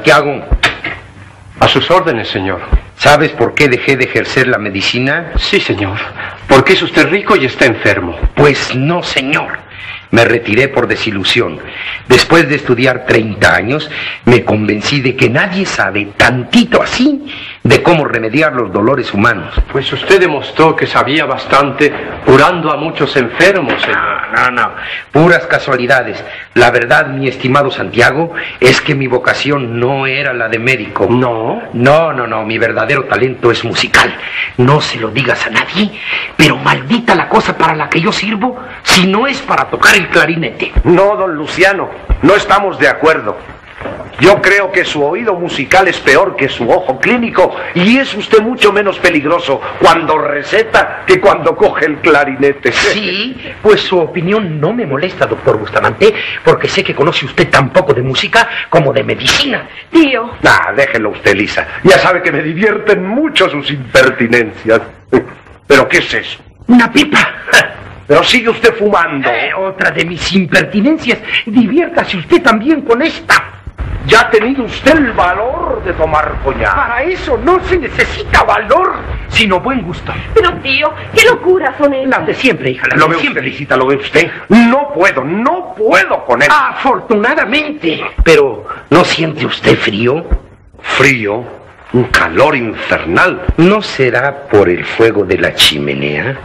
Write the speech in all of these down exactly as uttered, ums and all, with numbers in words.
Santiago. A sus órdenes, señor. ¿Sabes por qué dejé de ejercer la medicina? Sí, señor. Porque es usted rico y está enfermo. Pues no, señor. Me retiré por desilusión. Después de estudiar treinta años, me convencí de que nadie sabe tantito así de cómo remediar los dolores humanos. Pues usted demostró que sabía bastante curando a muchos enfermos, señor. No, no, no. Puras casualidades. La verdad, mi estimado Santiago, es que mi vocación no era la de médico. ¿No? No, no, no. Mi verdadero talento es musical. No se lo digas a nadie, pero maldita la cosa para la que yo sirvo si no es para tocar el clarinete. No, don Luciano, no estamos de acuerdo. Yo creo que su oído musical es peor que su ojo clínico y es usted mucho menos peligroso cuando receta que cuando coge el clarinete. Sí, pues su opinión no me molesta, doctor Bustamante, porque sé que conoce usted tan poco de música como de medicina. Tío. Ah, déjelo usted, Lisa. Ya sabe que me divierten mucho sus impertinencias. ¿Pero qué es eso? Una pipa. Pero sigue usted fumando. Eh, otra de mis impertinencias. Diviértase usted también con esta. Ya ha tenido usted el valor de tomar coñac. Para eso no se necesita valor, sino buen gusto. Pero tío, ¿qué locuras son esas? Las de siempre, hija, las ¿Lo de ve siempre. usted, Lisita? ¿Lo ve usted? No puedo, no puedo con él. Afortunadamente. Pero, ¿no siente usted frío? Frío, un calor infernal. ¿No será por el fuego de la chimenea?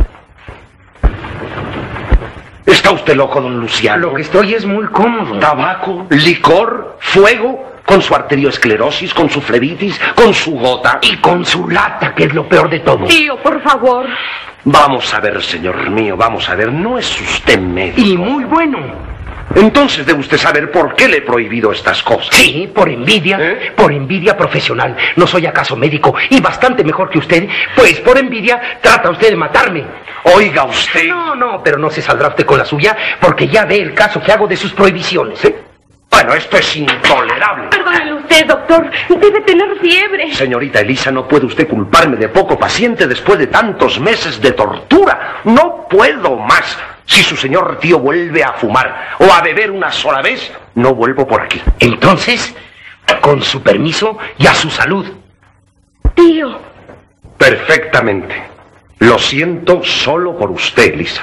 ¿Está usted loco, don Luciano? Lo que estoy es muy cómodo. Tabaco, licor, fuego, con su arteriosclerosis, con su flebitis, con su gota. Y con su lata, que es lo peor de todo. Tío, por favor. Vamos a ver, señor mío, vamos a ver. No es usted médico. Y muy bueno. Entonces debe usted saber por qué le he prohibido estas cosas. Sí, por envidia, ¿Eh? por envidia profesional. ¿No soy acaso médico y bastante mejor que usted? Pues por envidia trata usted de matarme. Oiga usted. No, no, pero no se saldrá usted con la suya porque ya ve el caso que hago de sus prohibiciones. ¿Sí? Bueno, esto es intolerable. Perdónele usted, doctor. Debe tener fiebre. Señorita Elisa, no puede usted culparme de poco paciente después de tantos meses de tortura. No puedo más. Si su señor tío vuelve a fumar o a beber una sola vez, no vuelvo por aquí. Entonces, con su permiso y a su salud. Tío. Perfectamente. Lo siento solo por usted, Elisa.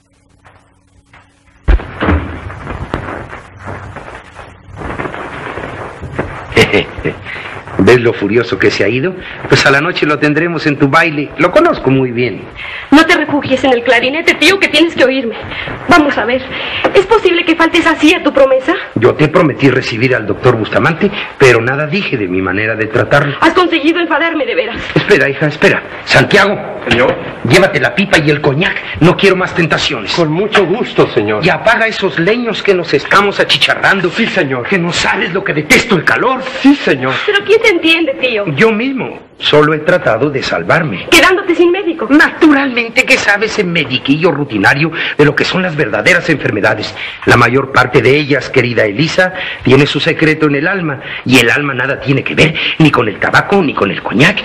¿Ves lo furioso que se ha ido? Pues a la noche lo tendremos en tu baile. Lo conozco muy bien. No te refugies en el clarinete, tío, que tienes que oírme. Vamos a ver. ¿Es posible que faltes así a tu promesa? Yo te prometí recibir al doctor Bustamante, pero nada dije de mi manera de tratarlo. Has conseguido enfadarme de veras. Espera, hija, espera. Santiago. Señor. Llévate la pipa y el coñac. No quiero más tentaciones. Con mucho gusto, señor. Y apaga esos leños que nos estamos achicharrando. Sí, señor. Que no sabes lo que detesto el calor. Sí, señor. Pero ¿quién te entiende, tío? Yo mismo. Solo he tratado de salvarme. Quedándote sin médico. Naturalmente que sabes en mediquillo rutinario de lo que son las verdaderas enfermedades. La mayor parte de ellas, querida Elisa, tiene su secreto en el alma. Y el alma nada tiene que ver ni con el tabaco ni con el coñac.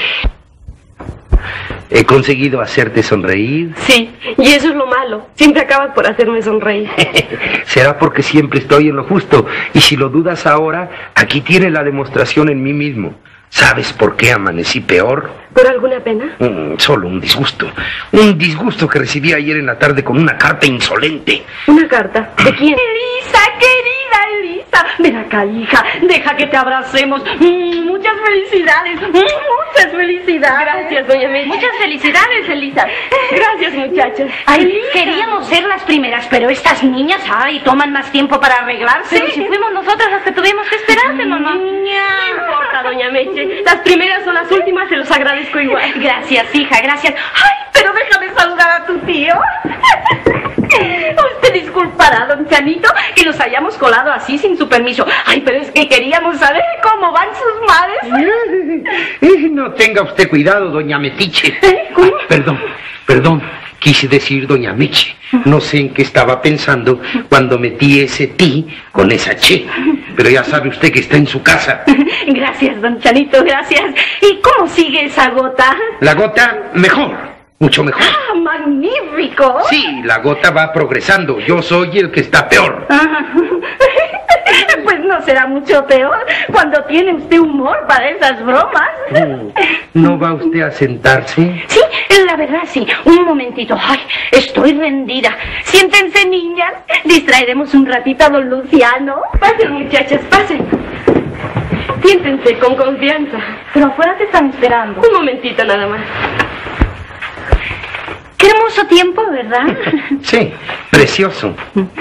¿He conseguido hacerte sonreír? Sí, y eso es lo malo. Siempre acabas por hacerme sonreír. Será porque siempre estoy en lo justo. Y si lo dudas ahora, aquí tienes la demostración en mí mismo. ¿Sabes por qué amanecí peor? ¿Por alguna pena? Mm, solo un disgusto. Un disgusto que recibí ayer en la tarde con una carta insolente. ¿Una carta? ¿De quién? Elisa, querida Elisa, ven acá, hija, deja que te abracemos. Mm, muchas felicidades, mm, muchas felicidades. Gracias, doña Meche. Muchas felicidades, Elisa. Gracias, muchachos. Ay, Elisa. queríamos ser las primeras, pero estas niñas, ay, toman más tiempo para arreglarse. Pero si fuimos nosotras las que tuvimos que esperarte, mamá. Niña. No importa, doña Meche. Las primeras son las últimas, se los agradezco igual. Gracias, hija, gracias. Ay, pero déjame saludar a tu tío. Usted disculpará, don Chanito, que nos hayamos colado así sin su permiso. Ay, pero es que queríamos saber cómo van sus madres. Eh, no tenga usted cuidado, doña Metiche. Ah, perdón, perdón. Quise decir doña Meche. No sé en qué estaba pensando cuando metí ese ti con esa che. Pero ya sabe usted que está en su casa. Gracias, don Chanito, gracias. ¿Y cómo sigue esa gota? La gota, mejor. Mucho mejor. ¡Ah, magnífico! Sí, la gota va progresando. Yo soy el que está peor. Ah. Pues pues no será mucho peor cuando tiene usted humor para esas bromas. ¿No va usted a sentarse? Sí, la verdad sí. Un momentito. Ay, estoy rendida. Siéntense, niñas. Distraeremos un ratito a don Luciano. Pasen, muchachas, pasen. Siéntense con confianza. Pero afuera te están esperando. Un momentito nada más. Qué hermoso tiempo, ¿verdad? Sí, precioso.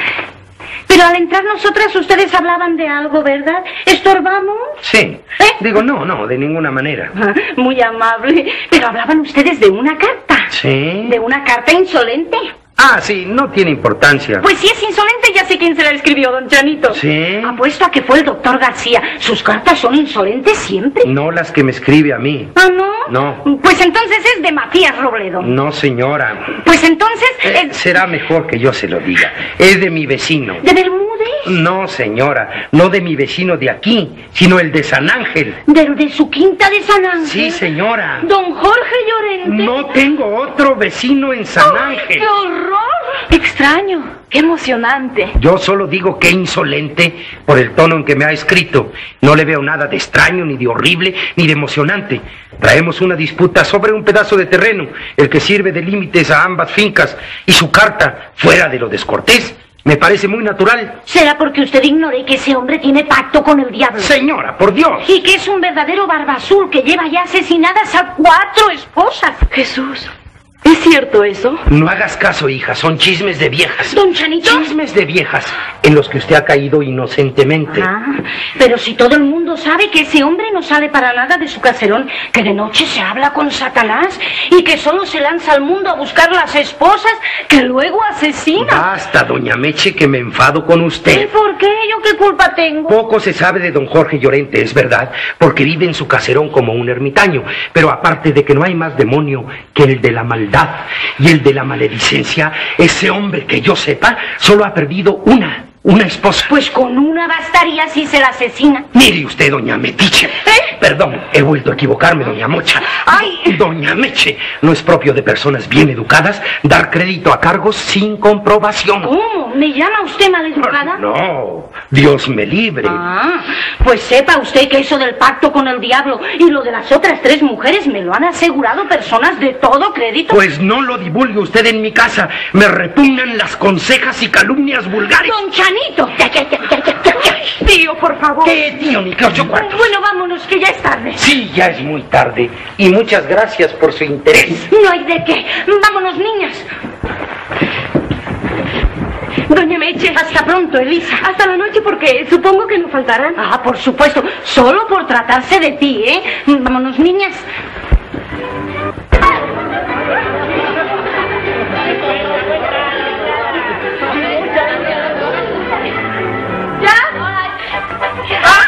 Pero al entrar nosotras ustedes hablaban de algo, ¿verdad? ¿Estorbamos? Sí. ¿Eh? Digo, no, no, de ninguna manera. Ah, muy amable. Pero hablaban ustedes de una carta. Sí. De una carta insolente. Ah, sí, no tiene importancia. Pues si es insolente, ya sé quién se la escribió, don Chanito. Sí. Apuesto a que fue el doctor García. Sus cartas son insolentes siempre. No las que me escribe a mí. ¿Ah, no? No. Pues entonces es de Matías Robledo. No, señora. Pues entonces... Eh, es... será mejor que yo se lo diga. Es de mi vecino. ¿De Bermúdez? No, señora. No de mi vecino de aquí, sino el de San Ángel. ¿De, de su quinta de San Ángel? Sí, señora. ¿Don Jorge Llorente? No tengo otro vecino en San Ángel. ¡Qué horror! Extraño, qué emocionante. Yo solo digo que insolente por el tono en que me ha escrito. No le veo nada de extraño, ni de horrible, ni de emocionante. Traemos una disputa sobre un pedazo de terreno, el que sirve de límites a ambas fincas, y su carta, fuera de lo descortés, me parece muy natural. ¿Será porque usted ignore que ese hombre tiene pacto con el diablo? Señora, por Dios. Y que es un verdadero barba azul que lleva ya asesinadas a cuatro esposas. Jesús, ¿es cierto eso? No hagas caso, hija, son chismes de viejas. ¿Don Chanito? Chismes de viejas en los que usted ha caído inocentemente. Ah, pero si todo el mundo sabe que ese hombre no sale para nada de su caserón, que de noche se habla con Satanás y que solo se lanza al mundo a buscar las esposas que luego asesina. Basta, doña Meche, que me enfado con ¿Y usted. por qué? ¿Yo qué culpa tengo? Poco se sabe de don Jorge Llorente, es verdad, porque vive en su caserón como un ermitaño, pero aparte de que no hay más demonio que el de la maldad y el de la maledicencia, ese hombre que yo sepa solo ha perdido una, una esposa. Pues con una bastaría si se la asesina. Mire usted, doña Metiche. ¿Eh? Perdón, he vuelto a equivocarme, doña Mocha. ¡Ay! Doña Meche, no es propio de personas bien educadas dar crédito a cargos sin comprobación. ¿Cómo? ¿Me llama usted maleducada? No, Dios me libre. Ah, pues sepa usted que eso del pacto con el diablo y lo de las otras tres mujeres me lo han asegurado personas de todo crédito. Pues no lo divulgue usted en mi casa. Me repugnan las consejas y calumnias vulgares. Don Chanito. Ya, ya, ya, ya, ya, ya. Tío, por favor. ¿Qué, tío, ni qué ocho cuartos? Bueno, vámonos, que ya es tarde. Sí, ya es muy tarde. Y muchas gracias por su interés. No hay de qué. Vámonos, niñas. Doña Meche. Hasta pronto, Elisa. Hasta la noche, porque supongo que no faltarán. Ah, por supuesto. Solo por tratarse de ti, ¿eh? Vámonos, niñas. ¿Ya? ¡Ah!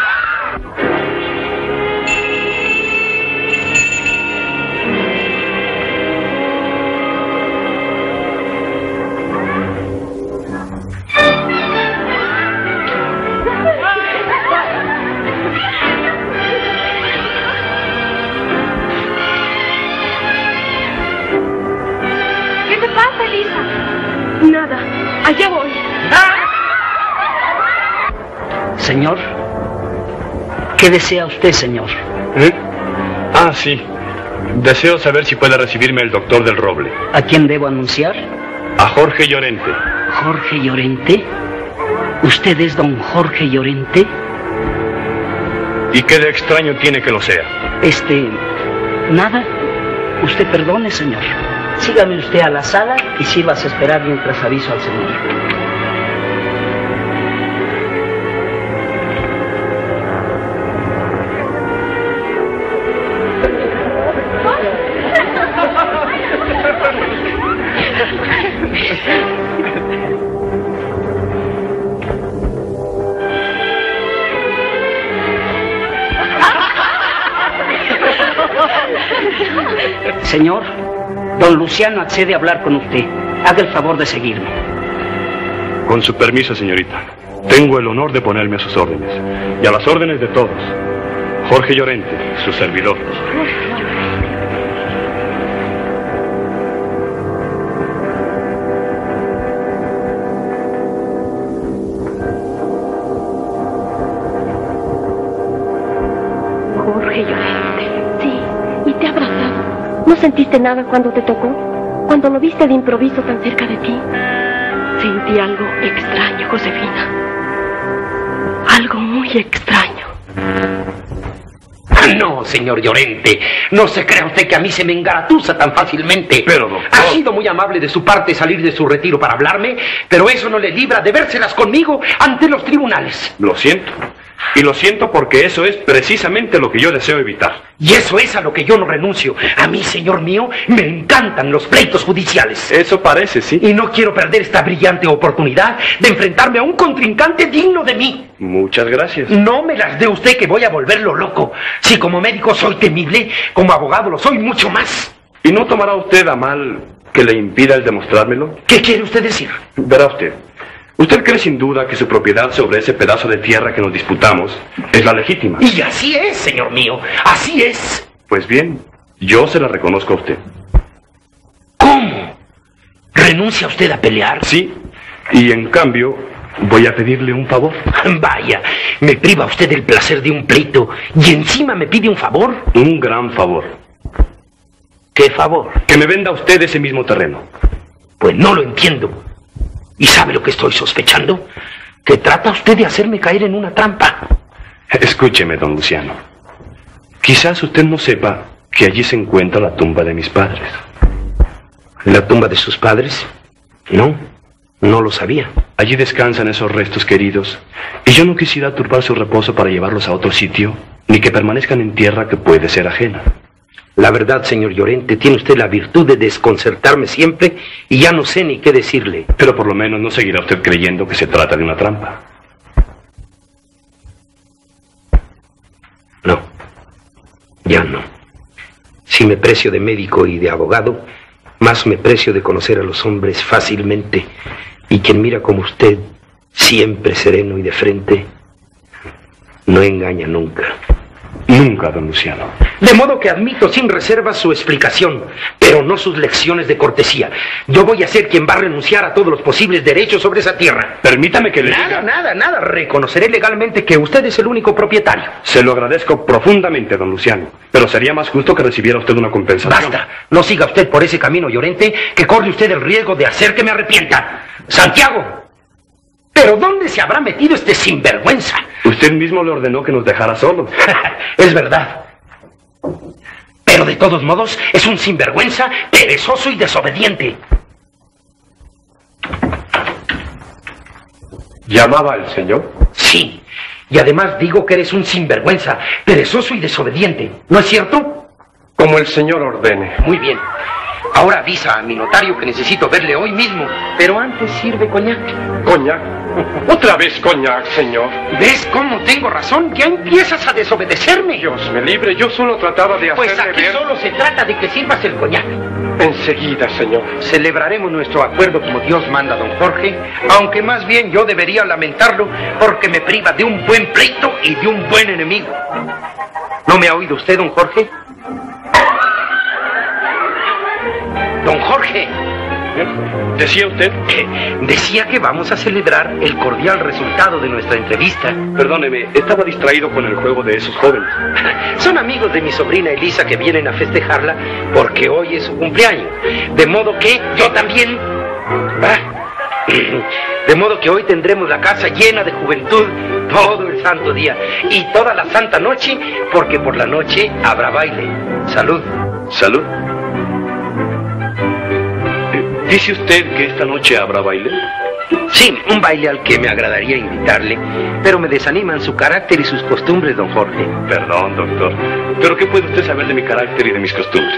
¿Qué te pasa, Elisa? Nada, allá voy. Señor, ¿qué desea usted, señor? ¿Eh? Ah, sí. Deseo saber si puede recibirme el doctor del Roble. ¿A quién debo anunciar? A Jorge Llorente. ¿Jorge Llorente? ¿Usted es don Jorge Llorente? ¿Y qué de extraño tiene que lo sea? Este... nada. Usted perdone, señor. Sígame usted a la sala y sírvase a esperar mientras aviso al señor. Señor, don Luciano accede a hablar con usted. Haga el favor de seguirme. Con su permiso, señorita. Tengo el honor de ponerme a sus órdenes. Y a las órdenes de todos. Jorge Llorente, su servidor. ¿No sentiste nada cuando te tocó? Cuando lo viste de improviso tan cerca de ti. Sentí algo extraño, Josefina. Algo muy extraño. No, señor Llorente, no se crea usted que a mí se me engaratusa tan fácilmente. Pero, doctor... Ha sido muy amable de su parte salir de su retiro para hablarme, pero eso no le libra de vérselas conmigo ante los tribunales. Lo siento. Y lo siento porque eso es precisamente lo que yo deseo evitar. Y eso es a lo que yo no renuncio. A mí, señor mío, me encantan los pleitos judiciales. Eso parece, sí. Y no quiero perder esta brillante oportunidad de enfrentarme a un contrincante digno de mí. Muchas gracias. No me las dé usted que voy a volverlo loco. Si como médico soy temible, como abogado lo soy mucho más. ¿Y no tomará usted a mal que le impida el demostrármelo? ¿Qué quiere usted decir? Verá usted. Usted cree sin duda que su propiedad sobre ese pedazo de tierra que nos disputamos es la legítima. Y así es, señor mío, así es. Pues bien, yo se la reconozco a usted. ¿Cómo? ¿Renuncia usted a pelear? Sí, y en cambio voy a pedirle un favor. Vaya, me priva usted del placer de un pleito y encima me pide un favor. Un gran favor. ¿Qué favor? Que me venda usted ese mismo terreno. Pues no lo entiendo. ¿Y sabe lo que estoy sospechando? Que trata usted de hacerme caer en una trampa. Escúcheme, don Luciano. Quizás usted no sepa que allí se encuentra la tumba de mis padres. ¿La tumba de sus padres? No, no lo sabía. Allí descansan esos restos queridos, y yo no quisiera turbar su reposo para llevarlos a otro sitio, ni que permanezcan en tierra que puede ser ajena. La verdad, señor Llorente, tiene usted la virtud de desconcertarme siempre y ya no sé ni qué decirle. Pero por lo menos no seguirá usted creyendo que se trata de una trampa. No, ya no. Si me precio de médico y de abogado, más me precio de conocer a los hombres fácilmente. Y quien mira como usted, siempre sereno y de frente, no engaña nunca. Nunca, don Luciano. De modo que admito sin reservas su explicación, pero no sus lecciones de cortesía. Yo voy a ser quien va a renunciar a todos los posibles derechos sobre esa tierra. Permítame que le Nada, diga... nada, nada. Reconoceré legalmente que usted es el único propietario. Se lo agradezco profundamente, don Luciano, pero sería más justo que recibiera usted una compensación. Basta. No siga usted por ese camino, Llorente, que corre usted el riesgo de hacer que me arrepienta. Santiago. ¿Pero dónde se habrá metido este sinvergüenza? Usted mismo le ordenó que nos dejara solos. Es verdad. Pero de todos modos, es un sinvergüenza, perezoso y desobediente. ¿Llamaba el señor? Sí. Y además digo que eres un sinvergüenza, perezoso y desobediente. ¿No es cierto? Como el señor ordene. Muy bien. Ahora avisa a mi notario que necesito verle hoy mismo. Pero antes sirve coñac. ¿Coñac? Otra vez coñac, señor. ¿Ves cómo tengo razón? Ya empiezas a desobedecerme. Dios me libre, yo solo trataba de hacerle Pues aquí ver... solo se trata de que sirvas el coñac. Enseguida, señor. Celebraremos nuestro acuerdo como Dios manda, don Jorge, aunque más bien yo debería lamentarlo porque me priva de un buen pleito y de un buen enemigo. ¿No me ha oído usted, don Jorge? Don Jorge. ¿Decía usted? Eh, decía que vamos a celebrar el cordial resultado de nuestra entrevista. Perdóneme, estaba distraído con el juego de esos jóvenes. Son amigos de mi sobrina Elisa que vienen a festejarla porque hoy es su cumpleaños. De modo que yo también... Ah, de modo que hoy tendremos la casa llena de juventud todo el santo día y toda la santa noche, porque por la noche habrá baile. Salud. Salud. ¿Dice usted que esta noche habrá baile? Sí, un baile al que me agradaría invitarle, pero me desaniman su carácter y sus costumbres, don Jorge. Perdón, doctor. ¿Pero qué puede usted saber de mi carácter y de mis costumbres?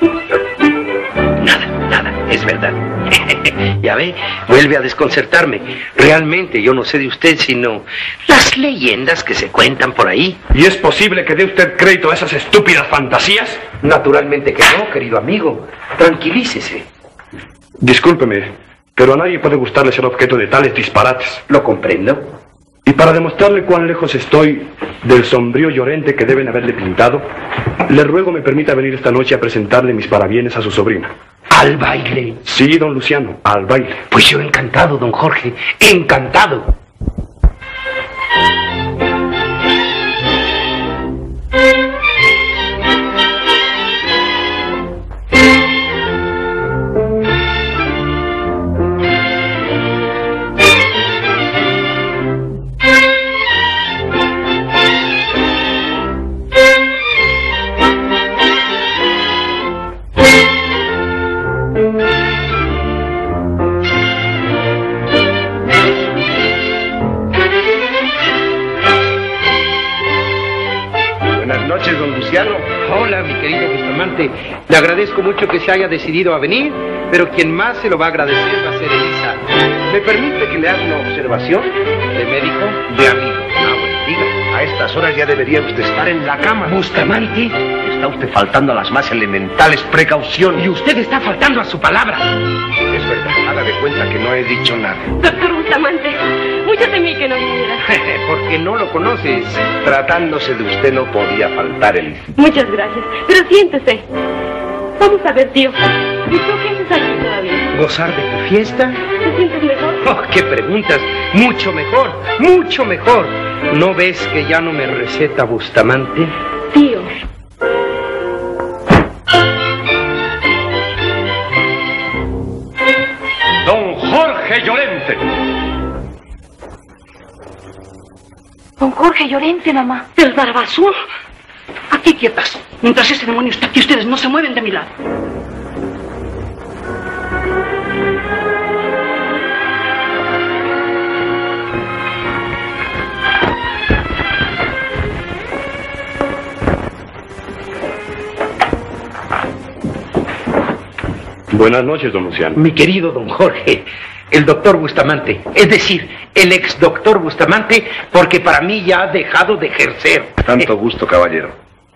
Nada, nada, es verdad. Ya ve, vuelve a desconcertarme. Realmente yo no sé de usted sino las leyendas que se cuentan por ahí. ¿Y es posible que dé usted crédito a esas estúpidas fantasías? Naturalmente que no, querido amigo. Tranquilícese. Discúlpeme, pero a nadie puede gustarle ser objeto de tales disparates. Lo comprendo. Y para demostrarle cuán lejos estoy del sombrío Llorente que deben haberle pintado, le ruego me permita venir esta noche a presentarle mis parabienes a su sobrina. ¿Al baile? Sí, don Luciano, al baile. Pues yo encantado, don Jorge, encantado. anciano. Hola, mi querido Bustamante. Le agradezco mucho que se haya decidido a venir, pero quien más se lo va a agradecer va a ser Elisa. ¿Me permite que le haga una observación? ¿De médico? De amigo. Ah, bueno, diga. A estas horas ya debería usted estar en la cama. Bustamante. Está usted faltando a las más elementales precauciones. Y usted está faltando a su palabra. Es verdad, haga de cuenta que no he dicho nada. Doctor Bustamante, mucho temí que no viniera. Porque no lo conoces. Tratándose de usted no podía faltar el... Muchas gracias, pero siéntese. Vamos a ver, tío. ¿Y tú qué haces aquí todavía? ¿Gozar de tu fiesta? ¿Te sientes mejor? Oh, qué preguntas. Mucho mejor, mucho mejor. ¿No ves que ya no me receta Bustamante? Tío. Don Jorge Llorente. Don Jorge Llorente, mamá. El Barabazón. Aquí quietas. Mientras ese demonio está aquí, ustedes no se mueven de mi lado. Buenas noches, don Luciano. Mi querido don Jorge, el doctor Bustamante, es decir, el ex doctor Bustamante, porque para mí ya ha dejado de ejercer. Tanto gusto, caballero.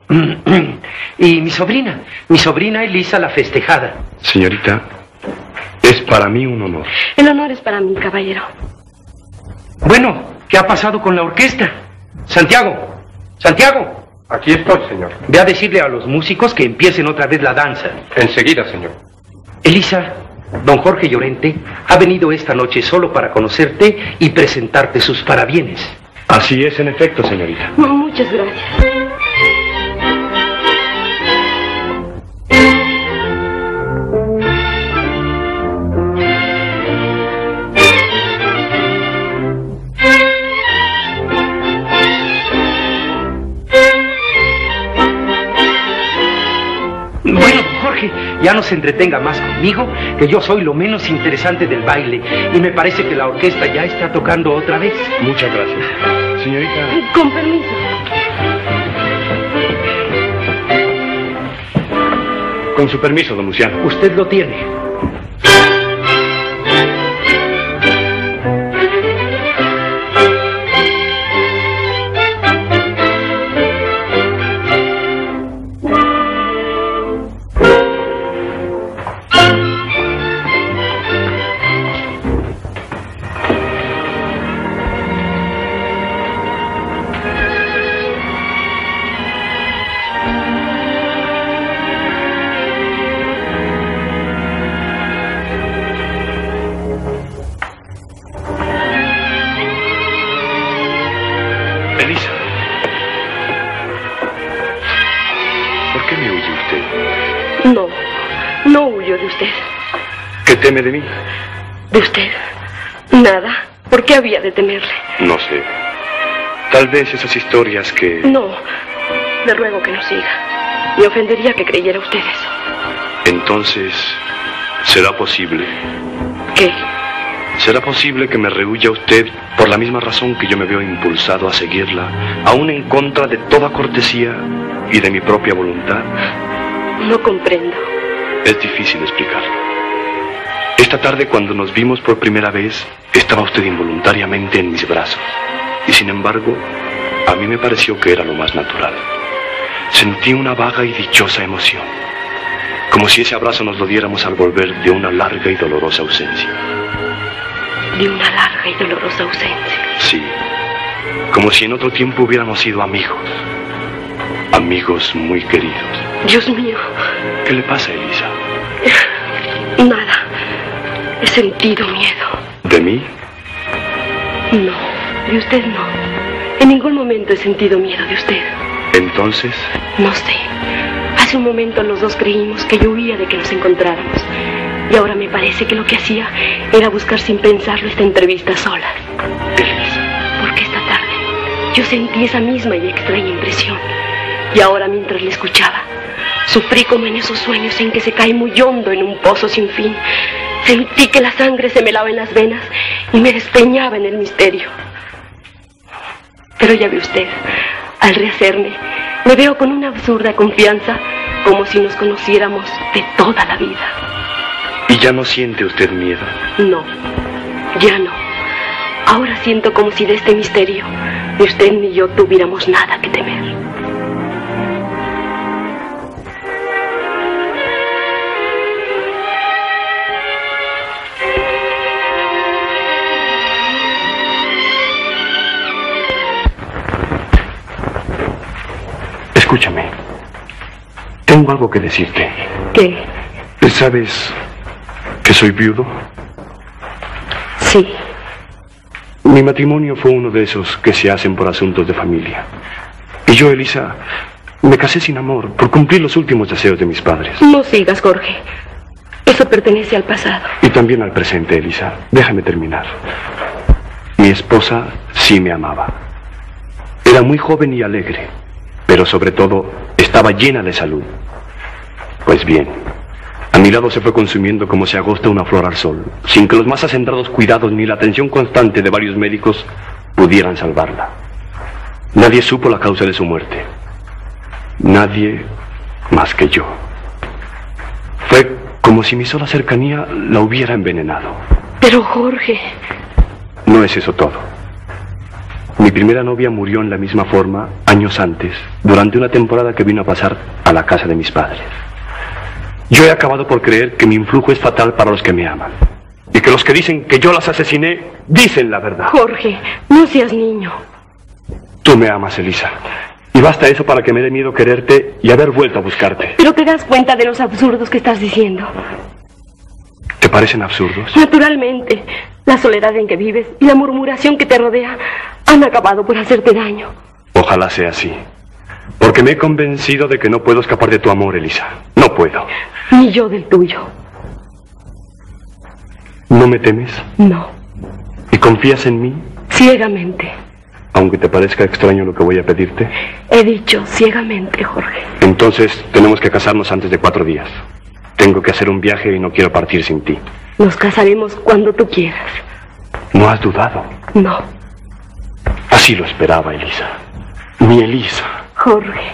Y mi sobrina, mi sobrina Elisa la festejada. Señorita, es para mí un honor. El honor es para mí, caballero. Bueno, ¿qué ha pasado con la orquesta? Santiago, Santiago. Aquí estoy, señor. Ve a decirle a los músicos que empiecen otra vez la danza. Enseguida, señor. Elisa, don Jorge Llorente ha venido esta noche solo para conocerte y presentarte sus parabienes. Así es, en efecto, señorita. Muchas gracias. Bueno, don Jorge, ya no se entretenga más conmigo, que yo soy lo menos interesante del baile y me parece que la orquesta ya está tocando otra vez. Muchas gracias. Señorita... Con permiso. Con su permiso, don Luciano. Usted lo tiene. Elisa, ¿por qué me huye usted? No, no huyo de usted. ¿Qué teme de mí? ¿De usted? Nada. ¿Por qué había de temerle? No sé. Tal vez esas historias que... No, le ruego que no siga. Me ofendería que creyera usted eso. Entonces, ¿será posible? ¿Qué? ¿Será posible que me rehuya usted por la misma razón que yo me veo impulsado a seguirla, aún en contra de toda cortesía y de mi propia voluntad? No comprendo. Es difícil explicarlo. Esta tarde, cuando nos vimos por primera vez, estaba usted involuntariamente en mis brazos. Y sin embargo, a mí me pareció que era lo más natural. Sentí una vaga y dichosa emoción, como si ese abrazo nos lo diéramos al volver de una larga y dolorosa ausencia. De una larga y dolorosa ausencia. Sí, como si en otro tiempo hubiéramos sido amigos. Amigos muy queridos. Dios mío. ¿Qué le pasa, Elisa? Nada. He sentido miedo. ¿De mí? No, de usted no. En ningún momento he sentido miedo de usted. Entonces... No sé. Hace un momento los dos creímos que yo huía de que nos encontráramos. Y ahora me parece que lo que hacía era buscar sin pensarlo esta entrevista sola. Elisa. Porque esta tarde yo sentí esa misma y extraña impresión. Y ahora, mientras le escuchaba, sufrí como en esos sueños en que se cae muy hondo en un pozo sin fin. Sentí que la sangre se me helaba en las venas y me despeñaba en el misterio. Pero ya ve usted, Al rehacerme, me veo con una absurda confianza, como si nos conociéramos de toda la vida. ¿Y ya no siente usted miedo? No, ya no. Ahora siento como si de este misterio ni usted ni yo tuviéramos nada que temer. Escúchame. Tengo algo que decirte. ¿Qué? ¿Sabes que soy viudo? Sí. Mi matrimonio fue uno de esos que se hacen por asuntos de familia. Y yo, Elisa, me casé sin amor por cumplir los últimos deseos de mis padres. No sigas, Jorge. Eso pertenece al pasado. Y también al presente, Elisa. Déjame terminar. Mi esposa sí me amaba. Era muy joven y alegre, pero sobre todo estaba llena de salud. Pues bien, a mi lado se fue consumiendo como se agosta una flor al sol, sin que los más acendrados cuidados ni la atención constante de varios médicos pudieran salvarla. Nadie supo la causa de su muerte. Nadie más que yo. Fue como si mi sola cercanía la hubiera envenenado. Pero, Jorge... No es eso todo. Mi primera novia murió en la misma forma años antes, durante una temporada que vino a pasar a la casa de mis padres. Yo he acabado por creer que mi influjo es fatal para los que me aman. Y que los que dicen que yo las asesiné, dicen la verdad. Jorge, no seas niño. Tú me amas, Elisa. Y basta eso para que me dé miedo quererte y haber vuelto a buscarte. Pero te das cuenta de los absurdos que estás diciendo. ¿Te parecen absurdos? Naturalmente. La soledad en que vives y la murmuración que te rodea han acabado por hacerte daño. Ojalá sea así. Porque me he convencido de que no puedo escapar de tu amor, Elisa. No puedo. Ni yo del tuyo. ¿No me temes? No. ¿Y confías en mí? Ciegamente. Aunque te parezca extraño lo que voy a pedirte. He dicho ciegamente, Jorge. Entonces tenemos que casarnos antes de cuatro días. Tengo que hacer un viaje y no quiero partir sin ti. Nos casaremos cuando tú quieras. ¿No has dudado? No. Así lo esperaba, Elisa. Mi Elisa. Jorge.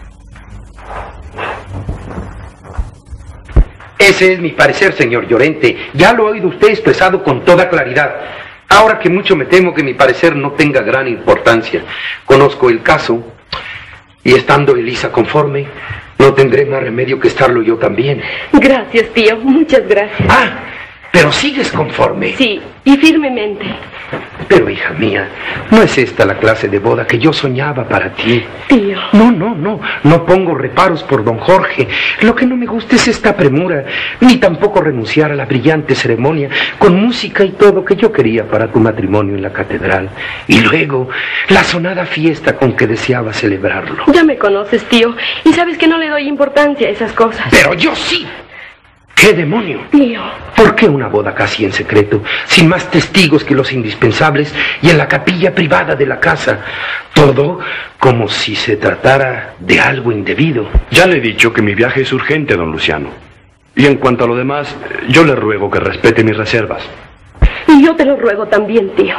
Ese es mi parecer, señor Llorente. Ya lo ha oído usted expresado con toda claridad. Ahora que mucho me temo que mi parecer no tenga gran importancia. Conozco el caso y estando Elisa conforme, no tendré más remedio que estarlo yo también. Gracias, tío. Muchas gracias. Ah, pero sigues conforme. Sí, y firmemente. Pero, hija mía, no es esta la clase de boda que yo soñaba para ti. Tío. No, no, no, no pongo reparos por don Jorge. Lo que no me gusta es esta premura, ni tampoco renunciar a la brillante ceremonia, con música y todo que yo quería para tu matrimonio en la catedral. Y luego, la sonada fiesta con que deseaba celebrarlo. Ya me conoces, tío, y sabes que no le doy importancia a esas cosas. Pero yo sí. ¿Qué demonio? Tío. ¿Por qué una boda casi en secreto, sin más testigos que los indispensables y en la capilla privada de la casa? Todo como si se tratara de algo indebido. Ya le he dicho que mi viaje es urgente, don Luciano. Y en cuanto a lo demás, yo le ruego que respete mis reservas. Y yo te lo ruego también, tío.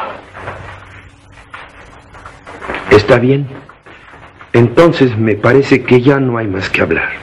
Está bien. Entonces me parece que ya no hay más que hablar.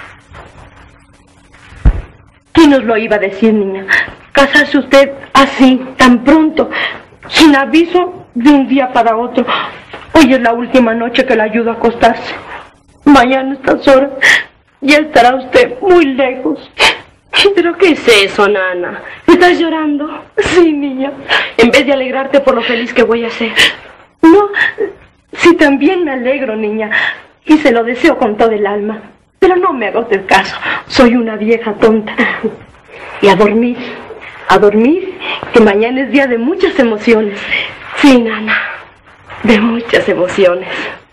¿Quién nos lo iba a decir, niña? Casarse usted así, tan pronto, sin aviso, de un día para otro. Hoy es la última noche que la ayudo a acostarse. Mañana a estas horas ya estará usted muy lejos. ¿Pero qué es eso, Nana? ¿Estás llorando? Sí, niña. En vez de alegrarte por lo feliz que voy a ser. No, sí, también me alegro, niña. Y se lo deseo con todo el alma. Pero no me haga usted caso. Soy una vieja tonta. Y a dormir, a dormir, que mañana es día de muchas emociones. Sí, Nana, de muchas emociones.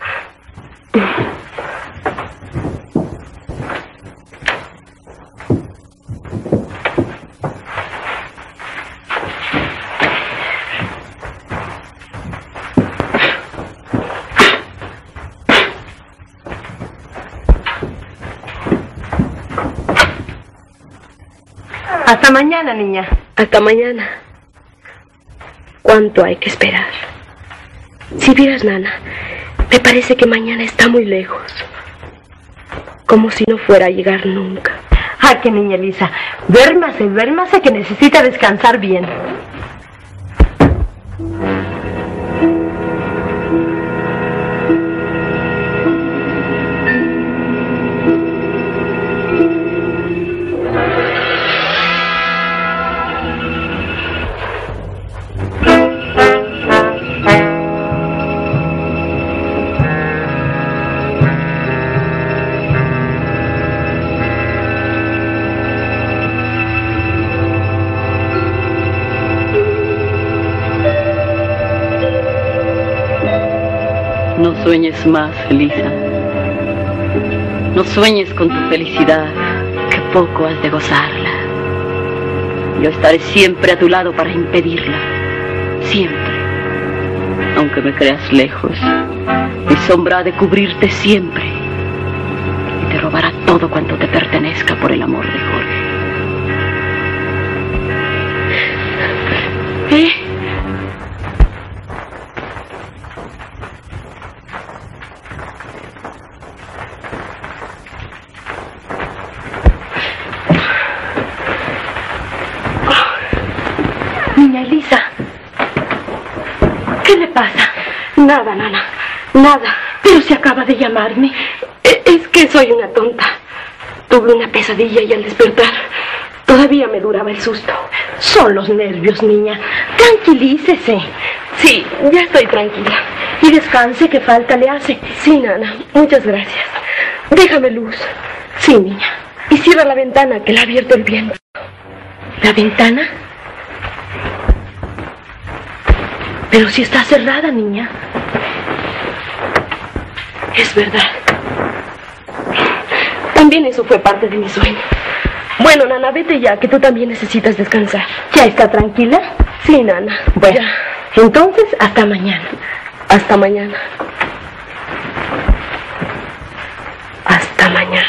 Hasta mañana, niña. Hasta mañana. ¿Cuánto hay que esperar? Si vieras, Nana, Me parece que mañana está muy lejos. Como si no fuera a llegar nunca. Ah, que niña Elisa. Duérmase, duérmase, que necesita descansar bien. No sueñes más, Elisa. No sueñes con tu felicidad, que poco has de gozarla. Yo estaré siempre a tu lado para impedirla. Siempre. Aunque me creas lejos, mi sombra ha de cubrirte siempre. Y te robará todo cuanto te pertenezca por el amor de Jorge. ¿Eh? Niña Elisa, ¿qué le pasa? Nada, Nana, nada. Pero se acaba de llamarme. E- Es que soy una tonta. Tuve una pesadilla y al despertar todavía me duraba el susto. Son los nervios, niña. Tranquilícese. Sí, ya estoy tranquila. Y descanse, que falta le hace. Sí, Nana, muchas gracias. Déjame luz. Sí, niña. Y cierra la ventana, que la ha abierto el viento. ¿La ventana? Pero si está cerrada, niña. Es verdad. También eso fue parte de mi sueño. Bueno, Nana, vete ya, que tú también necesitas descansar. ¿Ya está tranquila? Sí, Nana. Bueno, Ya. entonces hasta mañana. Hasta mañana. Hasta mañana.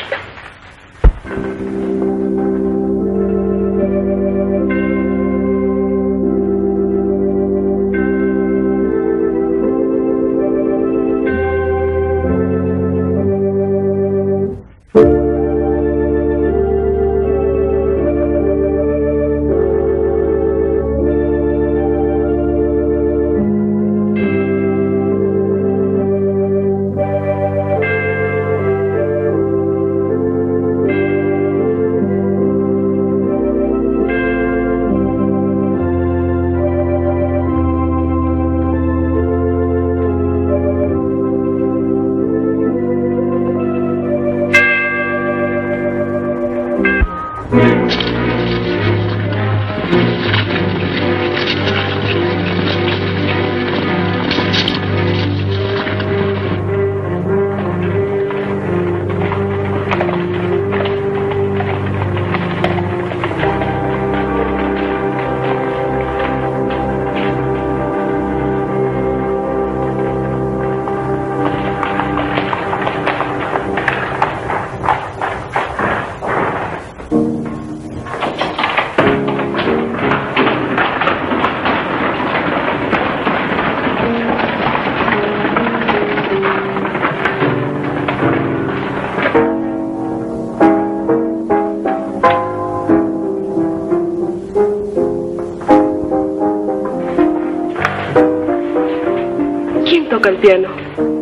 Toca el piano.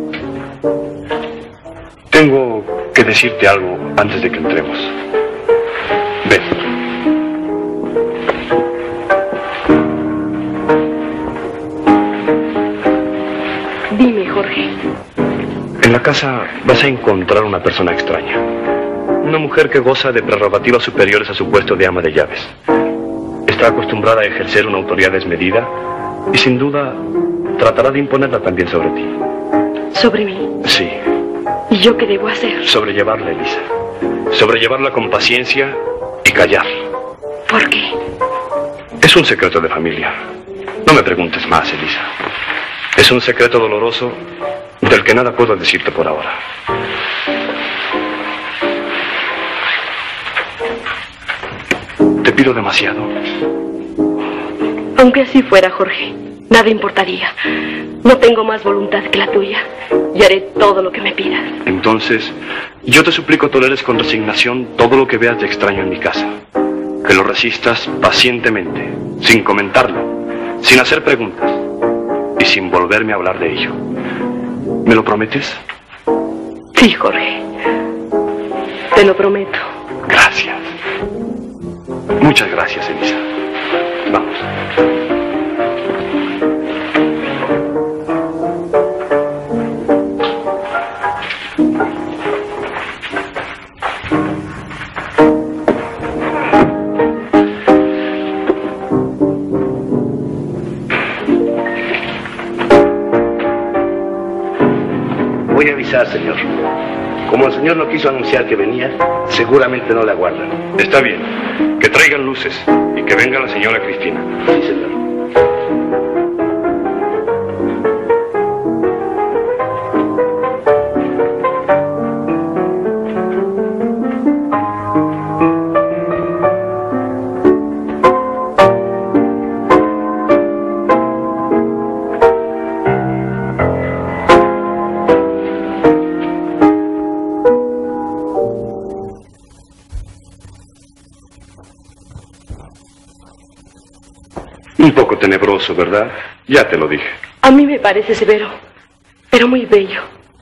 Tengo que decirte algo antes de que entremos. Ven. Dime, Jorge. En la casa vas a encontrar una persona extraña. Una mujer que goza de prerrogativas superiores a su puesto de ama de llaves. Está acostumbrada a ejercer una autoridad desmedida y sin duda tratará de imponerla también sobre ti. ¿Sobre mí? Sí. ¿Y yo qué debo hacer? Sobrellevarla, Elisa. Sobrellevarla con paciencia y callar. ¿Por qué? Es un secreto de familia. No me preguntes más, Elisa. Es un secreto doloroso del que nada puedo decirte por ahora. ¿Te pido demasiado? Aunque así fuera, Jorge. Nada importaría. No tengo más voluntad que la tuya y haré todo lo que me pidas. Entonces, yo te suplico toleres con resignación todo lo que veas de extraño en mi casa. Que lo resistas pacientemente, sin comentarlo, sin hacer preguntas y sin volverme a hablar de ello. ¿Me lo prometes? Sí, Jorge. Te lo prometo. Gracias. Muchas gracias, Elisa. Vamos. Voy a avisar, señor. Como el señor no quiso anunciar que venía, seguramente no le aguardan. Está bien. Que traigan luces y que venga la señora Cristina. Sí, señor. Un poco tenebroso, ¿verdad? Ya te lo dije. A mí me parece severo, pero muy bello.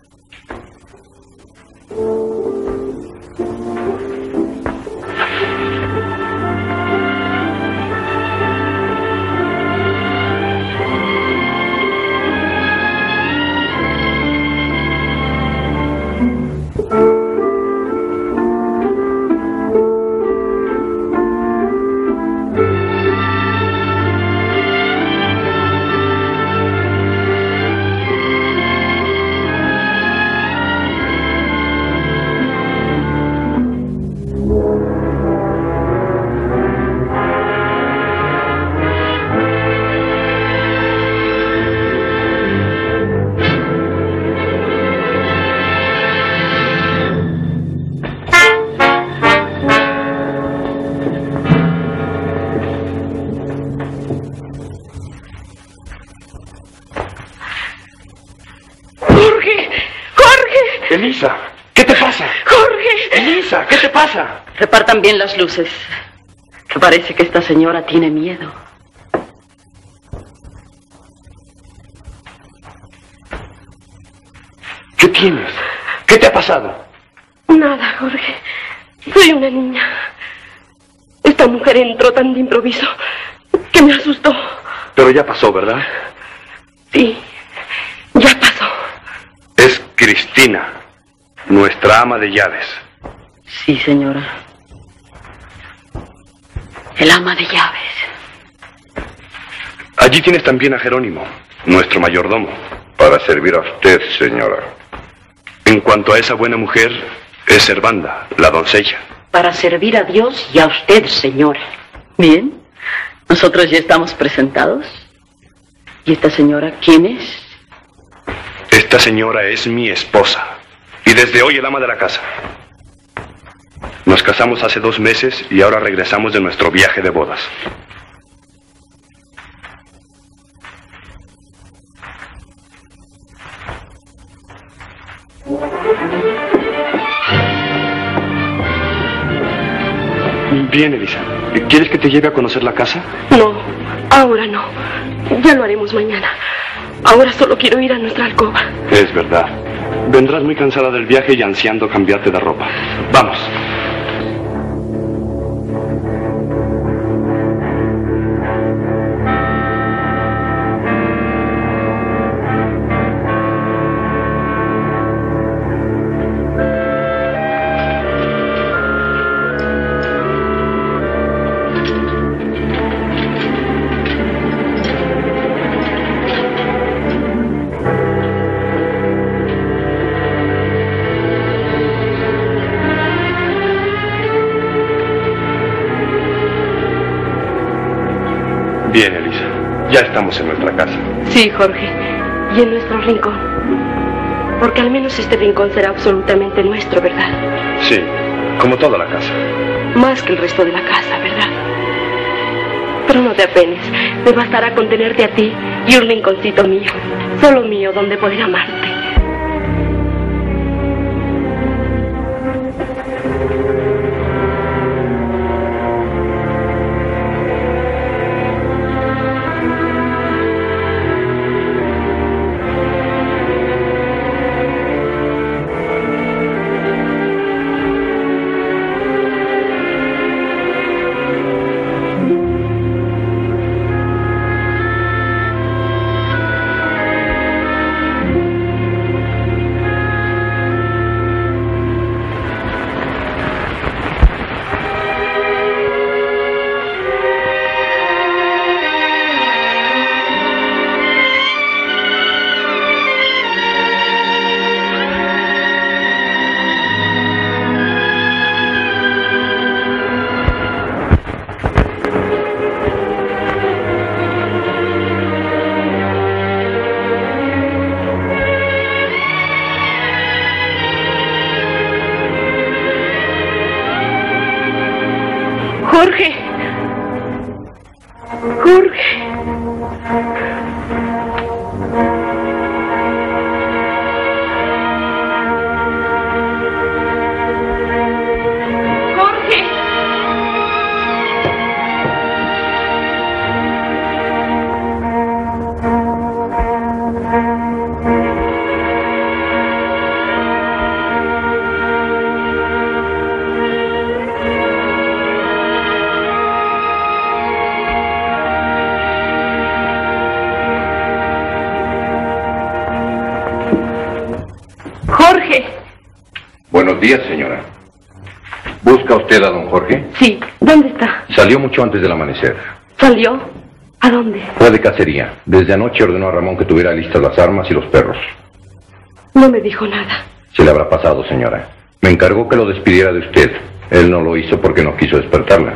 Elisa, ¿qué te pasa? Jorge. Elisa, ¿qué te pasa? Repartan bien las luces, que parece que esta señora tiene miedo. ¿Qué tienes? ¿Qué te ha pasado? Nada, Jorge. Soy una niña. Esta mujer entró tan de improviso que me asustó. Pero ya pasó, ¿verdad? Sí, ya pasó. Es Cristina, nuestra ama de llaves. Sí, señora. El ama de llaves. Allí tienes también a Jerónimo, nuestro mayordomo. Para servir a usted, señora. En cuanto a esa buena mujer, es Servanda, la doncella. Para servir a Dios y a usted, señora. Bien, nosotros ya estamos presentados. ¿Y esta señora quién es? Esta señora es mi esposa y desde hoy el ama de la casa. Nos casamos hace dos meses y ahora regresamos de nuestro viaje de bodas. Bien, Elisa. ¿Quieres que te lleve a conocer la casa? No, ahora no. Ya lo haremos mañana. Ahora solo quiero ir a nuestra alcoba. Es verdad. Vendrás muy cansada del viaje y ansiando cambiarte de ropa. Vamos. Bien, Elisa. Ya estamos en nuestra casa. Sí, Jorge. Y en nuestro rincón. Porque al menos este rincón será absolutamente nuestro, ¿verdad? Sí, como toda la casa. Más que el resto de la casa, ¿verdad? Pero no te apenes, me bastará con tenerte a ti y un rinconcito mío, solo mío, donde poder amarte. Jorge. Jorge. Jorge. Buenos días, señora. ¿Busca usted a don Jorge? Sí. ¿Dónde está? Salió mucho antes del amanecer. ¿Salió? ¿A dónde? Fue de cacería. Desde anoche ordenó a Ramón que tuviera listas las armas y los perros. No me dijo nada. Se le habrá pasado, señora. Me encargó que lo despidiera de usted. Él no lo hizo porque no quiso despertarla.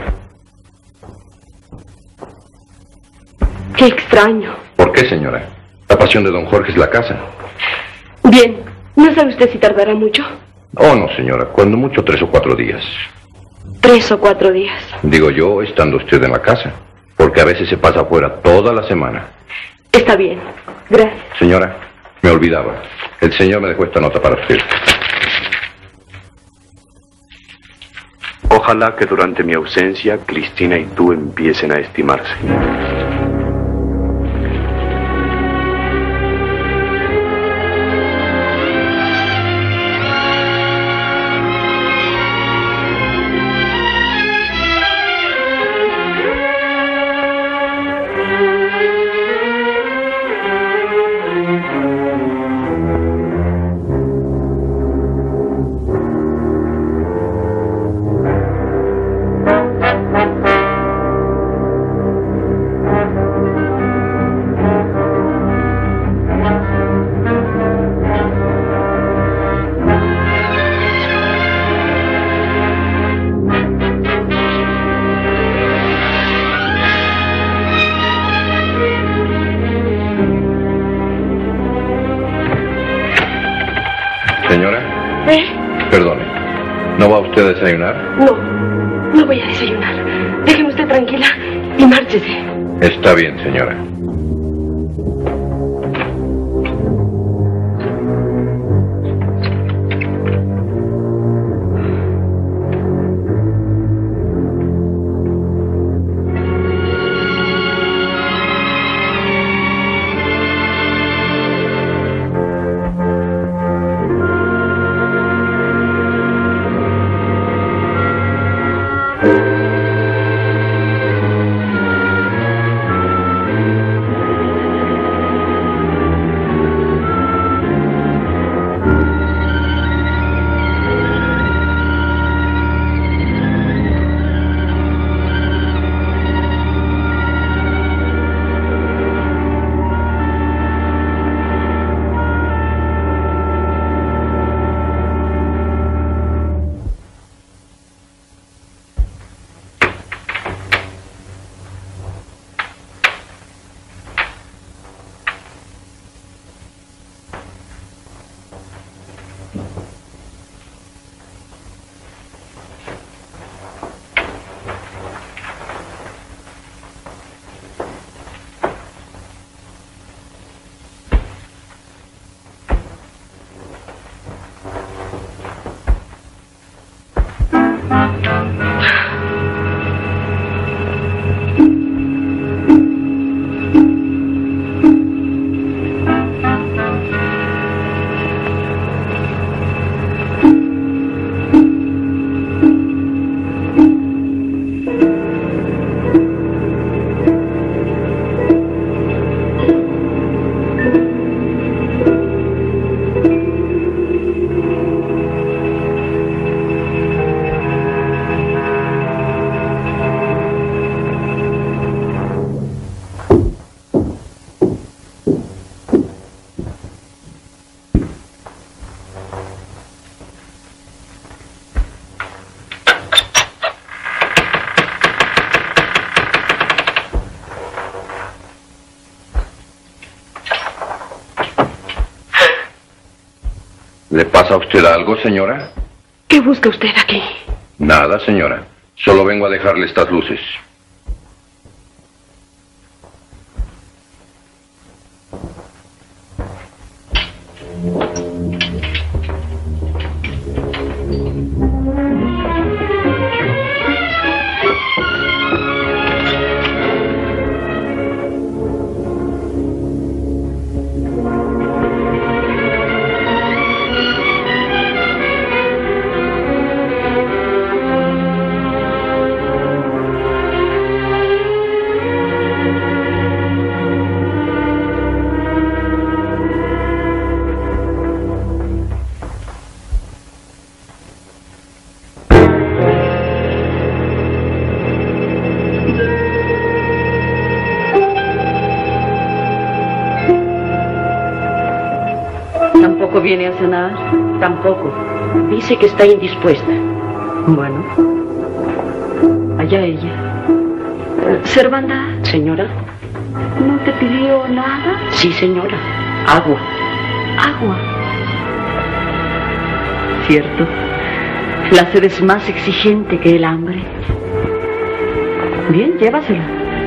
Qué extraño. ¿Por qué, señora? La pasión de don Jorge es la casa. Bien. ¿No sabe usted si tardará mucho? Oh, no, señora. Cuando mucho, tres o cuatro días. ¿Tres o cuatro días? Digo yo, estando usted en la casa. Porque a veces se pasa afuera toda la semana. Está bien. Gracias. Señora, me olvidaba. El señor me dejó esta nota para usted. Ojalá que durante mi ausencia, Cristina y tú empiecen a estimarse. Señora. ¿Eh? Perdone. ¿No va usted a desayunar? No, no voy a desayunar. Déjeme usted tranquila y márchese. Está bien, señora. ¿Le pasa a usted algo, señora? ¿Qué busca usted aquí? Nada, señora. Solo vengo a dejarle estas luces. ¿Tampoco viene a cenar? Tampoco. Dice que está indispuesta. Bueno, allá ella. Servanda. Señora. ¿No te pidió nada? Sí, señora. Agua. Agua. Cierto. La sed es más exigente que el hambre. Bien, llévasela.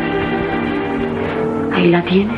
Ahí la tienes.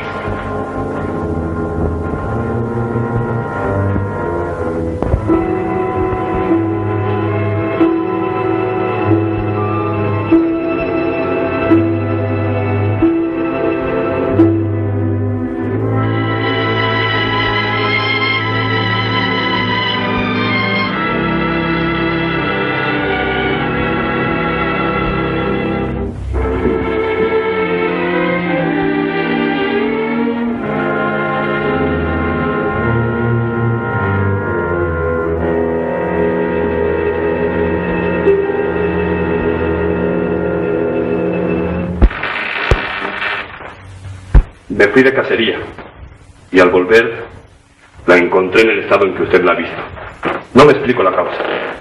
Me fui de cacería y al volver la encontré en el estado en que usted la ha visto. No me explico la causa.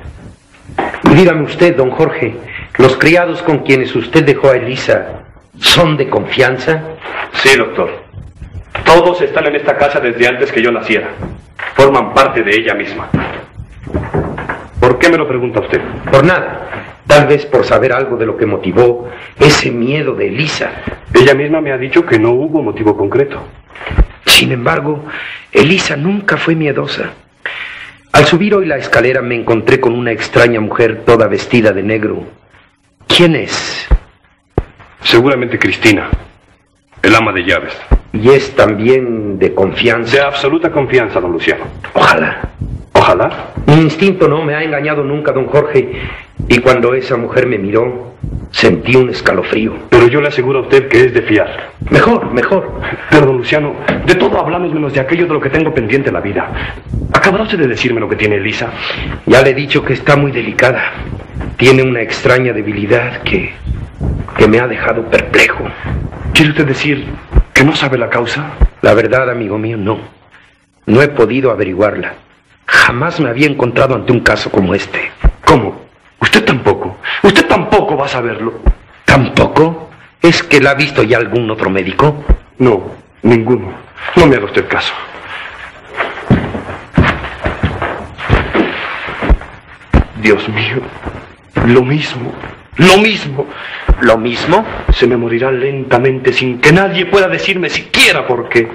Dígame usted, don Jorge, ¿los criados con quienes usted dejó a Elisa son de confianza? Sí, doctor. Todos están en esta casa desde antes que yo naciera. Forman parte de ella misma. ¿Por qué me lo pregunta usted? Por nada. Tal vez por saber algo de lo que motivó ese miedo de Elisa. Ella misma me ha dicho que no hubo motivo concreto. Sin embargo, Elisa nunca fue miedosa. Al subir hoy la escalera me encontré con una extraña mujer toda vestida de negro. ¿Quién es? Seguramente Cristina, el ama de llaves. ¿Y es también de confianza? De absoluta confianza, don Luciano. Ojalá. Ojalá. Mi instinto no me ha engañado nunca, don Jorge. Y cuando esa mujer me miró, sentí un escalofrío. Pero yo le aseguro a usted que es de fiar. Mejor, mejor. Pero, don Luciano, de todo hablamos menos de aquello de lo que tengo pendiente en la vida. ¿Acabará usted de decirme lo que tiene Elisa? Ya le he dicho que está muy delicada. Tiene una extraña debilidad que, que me ha dejado perplejo. ¿Quiere usted decir que no sabe la causa? La verdad, amigo mío, no. No he podido averiguarla. Jamás me había encontrado ante un caso como este. ¿Cómo? Usted tampoco. Usted tampoco va a saberlo. ¿Tampoco? ¿Es que la ha visto ya algún otro médico? No, ninguno. No me haga usted caso. Dios mío, lo mismo, lo mismo. ¿Lo mismo? Se me morirá lentamente sin que nadie pueda decirme siquiera por qué.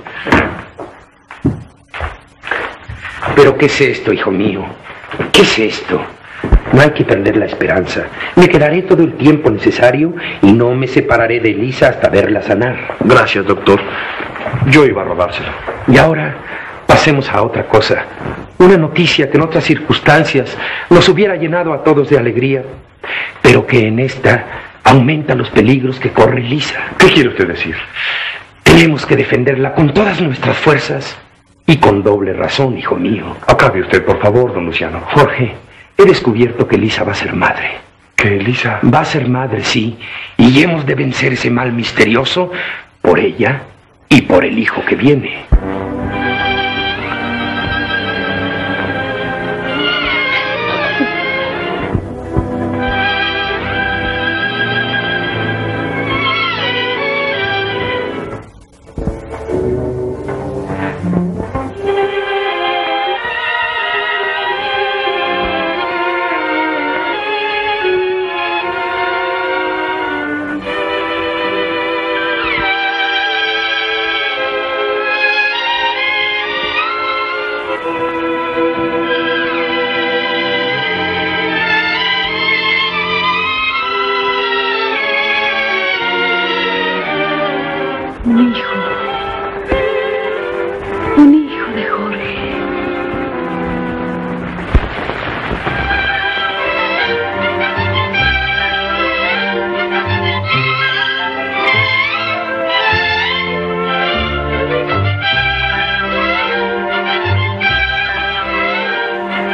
¿Pero qué es esto, hijo mío? ¿Qué es esto? No hay que perder la esperanza. Me quedaré todo el tiempo necesario y no me separaré de Elisa hasta verla sanar. Gracias, doctor. Yo iba a robárselo. Y ahora pasemos a otra cosa. Una noticia que en otras circunstancias nos hubiera llenado a todos de alegría, pero que en esta aumenta los peligros que corre Elisa. ¿Qué quiere usted decir? Tenemos que defenderla con todas nuestras fuerzas y con doble razón, hijo mío. Acabe usted, por favor, don Luciano. Jorge, he descubierto que Elisa va a ser madre. ¿Que Elisa? Va a ser madre, sí. Y hemos de vencer ese mal misterioso por ella y por el hijo que viene.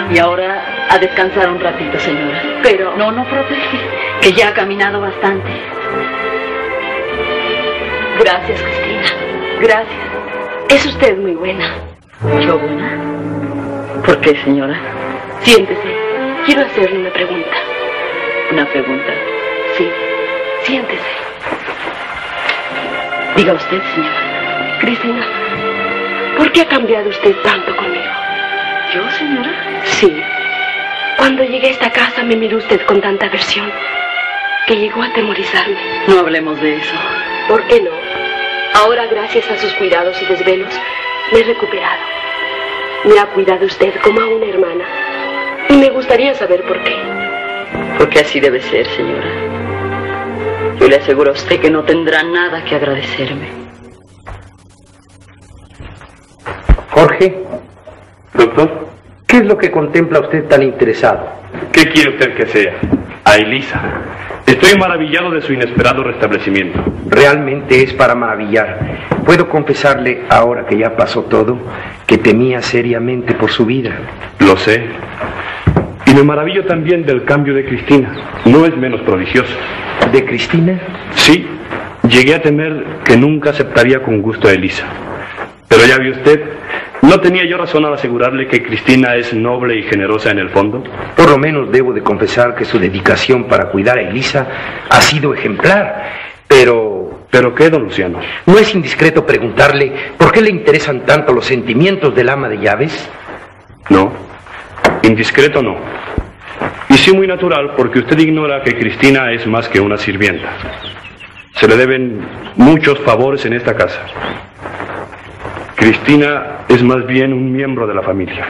Y ahora a descansar un ratito, señora. Pero... No, no protege, que ya ha caminado bastante. Gracias, Cristina. Gracias. Es usted muy buena. ¿Yo buena? ¿Por qué, señora? Siéntese. Quiero hacerle una pregunta. ¿Una pregunta? Sí. Siéntese. Diga usted, señora. Cristina, ¿por qué ha cambiado usted tanto conmigo? ¿Yo, señora? Sí. Cuando llegué a esta casa me miró usted con tanta aversión que llegó a atemorizarme. No hablemos de eso. ¿Por qué no? Ahora, gracias a sus cuidados y desvelos, me he recuperado. Me ha cuidado usted como a una hermana. Y me gustaría saber por qué. Porque así debe ser, señora. Yo le aseguro a usted que no tendrá nada que agradecerme. Jorge. Doctor. ¿Qué es lo que contempla usted tan interesado? ¿Qué quiere usted que sea? A Elisa. Estoy maravillado de su inesperado restablecimiento. Realmente es para maravillar. Puedo confesarle, ahora que ya pasó todo, que temía seriamente por su vida. Lo sé. Y me maravillo también del cambio de Cristina. No es menos prodigioso. ¿De Cristina? Sí. Llegué a temer que nunca aceptaría con gusto a Elisa. Pero ya vio usted, ¿no tenía yo razón al asegurarle que Cristina es noble y generosa en el fondo? Por lo menos debo de confesar que su dedicación para cuidar a Elisa ha sido ejemplar. Pero... ¿Pero qué, don Luciano? ¿No es indiscreto preguntarle por qué le interesan tanto los sentimientos del ama de llaves? No, indiscreto no. Y sí muy natural, porque usted ignora que Cristina es más que una sirvienta. Se le deben muchos favores en esta casa. Cristina es más bien un miembro de la familia.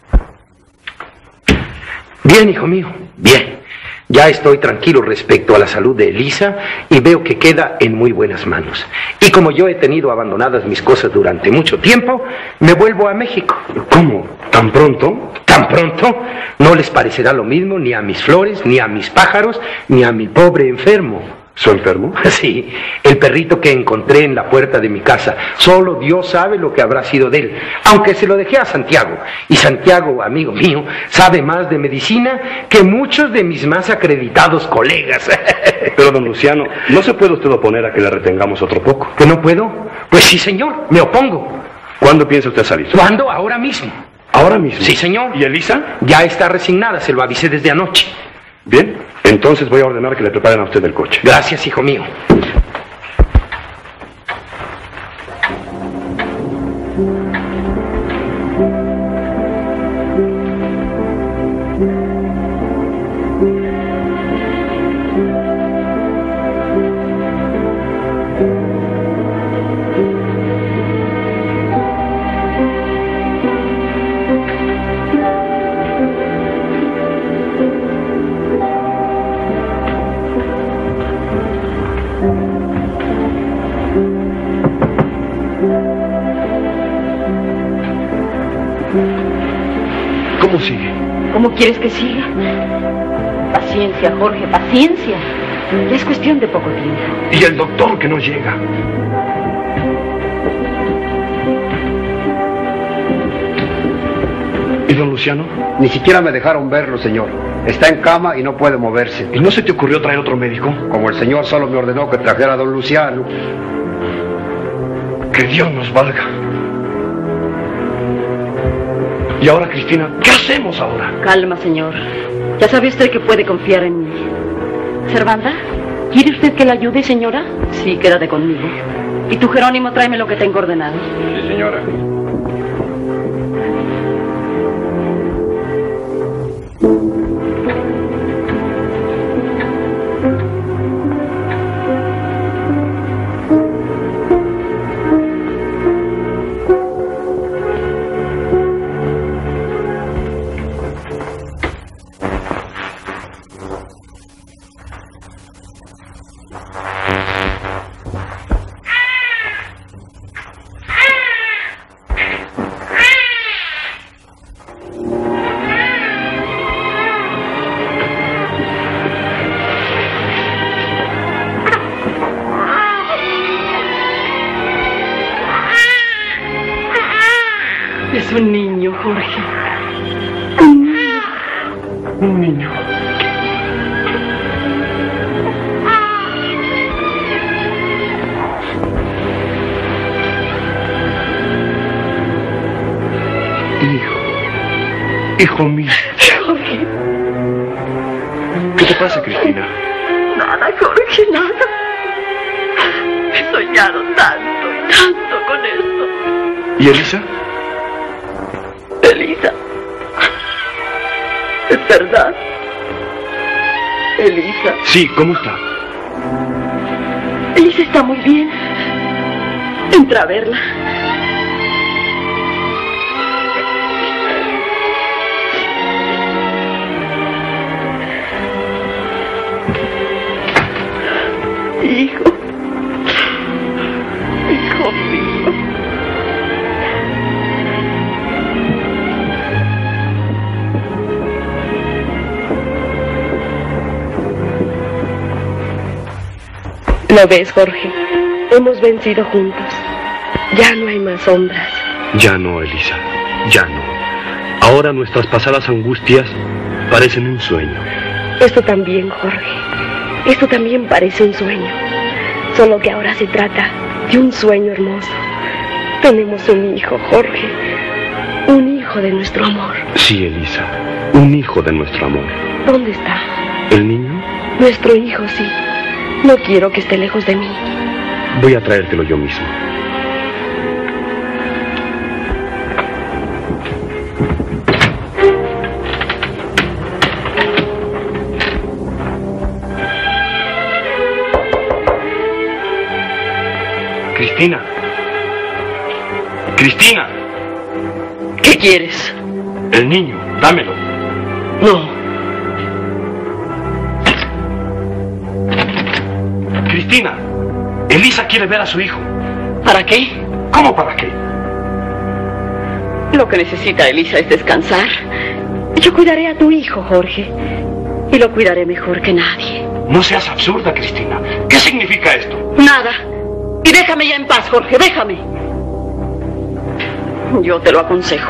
Bien, hijo mío, bien. Ya estoy tranquilo respecto a la salud de Elisa y veo que queda en muy buenas manos. Y como yo he tenido abandonadas mis cosas durante mucho tiempo, me vuelvo a México. ¿Cómo? ¿Tan pronto? ¿Tan pronto? No les parecerá lo mismo ni a mis flores, ni a mis pájaros, ni a mi pobre enfermo. ¿Su enfermo? Sí, el perrito que encontré en la puerta de mi casa. Solo Dios sabe lo que habrá sido de él, aunque se lo dejé a Santiago. Y Santiago, amigo mío, sabe más de medicina que muchos de mis más acreditados colegas. Pero, don Luciano, ¿no se puede usted oponer a que le retengamos otro poco? ¿Que no puedo? Pues sí, señor, me opongo. ¿Cuándo piensa usted salir? ¿Cuándo? Ahora mismo. ¿Ahora mismo? Sí, señor. ¿Y Elisa? Ya está resignada, se lo avisé desde anoche. Bien, entonces voy a ordenar que le preparen a usted el coche. Gracias, hijo mío. ¿Cómo sigue? ¿Cómo quieres que siga? Paciencia, Jorge, paciencia. Ya es cuestión de poco tiempo. ¿Y el doctor que no llega? ¿Y don Luciano? Ni siquiera me dejaron verlo, señor. Está en cama y no puede moverse. ¿Y no se te ocurrió traer otro médico? Como el señor solo me ordenó que trajera a don Luciano. Que Dios nos valga. Y ahora, Cristina, ¿qué hacemos ahora? Calma, señor. Ya sabe usted que puede confiar en mí. ¿Servanda? ¿Quiere usted que la ayude, señora? Sí, quédate conmigo. Y tú, Jerónimo, tráeme lo que tengo ordenado. Sí, señora. Es un niño, Jorge. Un niño. Un niño. Hijo. Hijo mío. Jorge. ¿Qué te pasa, Cristina? Nada, Jorge, nada. He soñado tanto y tanto con esto. ¿Y Elisa? Elisa. ¿Es verdad? Elisa. Sí, ¿cómo está? Elisa está muy bien. Entra a verla. Hijo. Hijo mío. ¿Lo ves, Jorge? Hemos vencido juntos. Ya no hay más sombras. Ya no, Elisa. Ya no. Ahora nuestras pasadas angustias parecen un sueño. Esto también, Jorge. Esto también parece un sueño. Solo que ahora se trata de un sueño hermoso. Tenemos un hijo, Jorge. Un hijo de nuestro amor. Sí, Elisa. Un hijo de nuestro amor. ¿Dónde está? ¿El niño? Nuestro hijo, sí. No quiero que esté lejos de mí. Voy a traértelo yo mismo. Cristina. Cristina. ¿Qué quieres? El niño, dámelo. No. Cristina, Elisa quiere ver a su hijo. ¿Para qué? ¿Cómo para qué? Lo que necesita Elisa es descansar. Yo cuidaré a tu hijo, Jorge. Y lo cuidaré mejor que nadie. No seas absurda, Cristina. ¿Qué significa esto? Nada. Y déjame ya en paz, Jorge, déjame. Yo te lo aconsejo.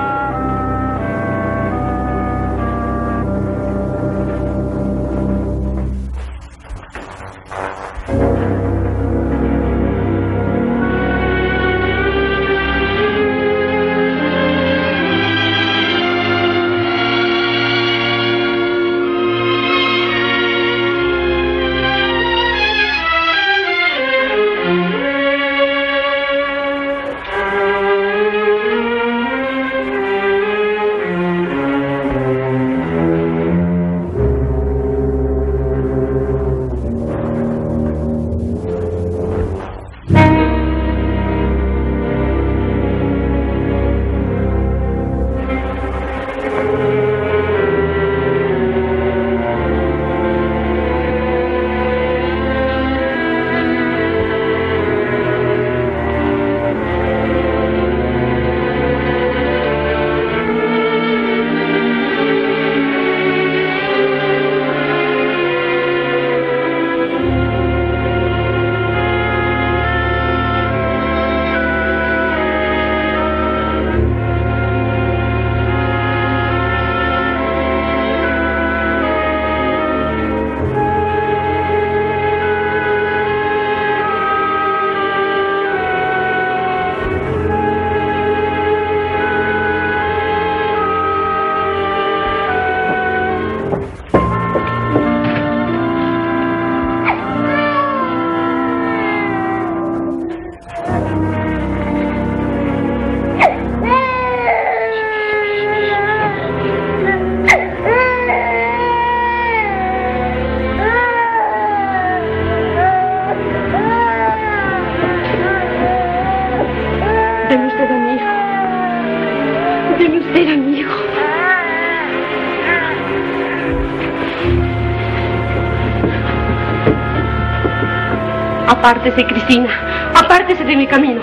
Apártese, Cristina. Apártese de mi camino.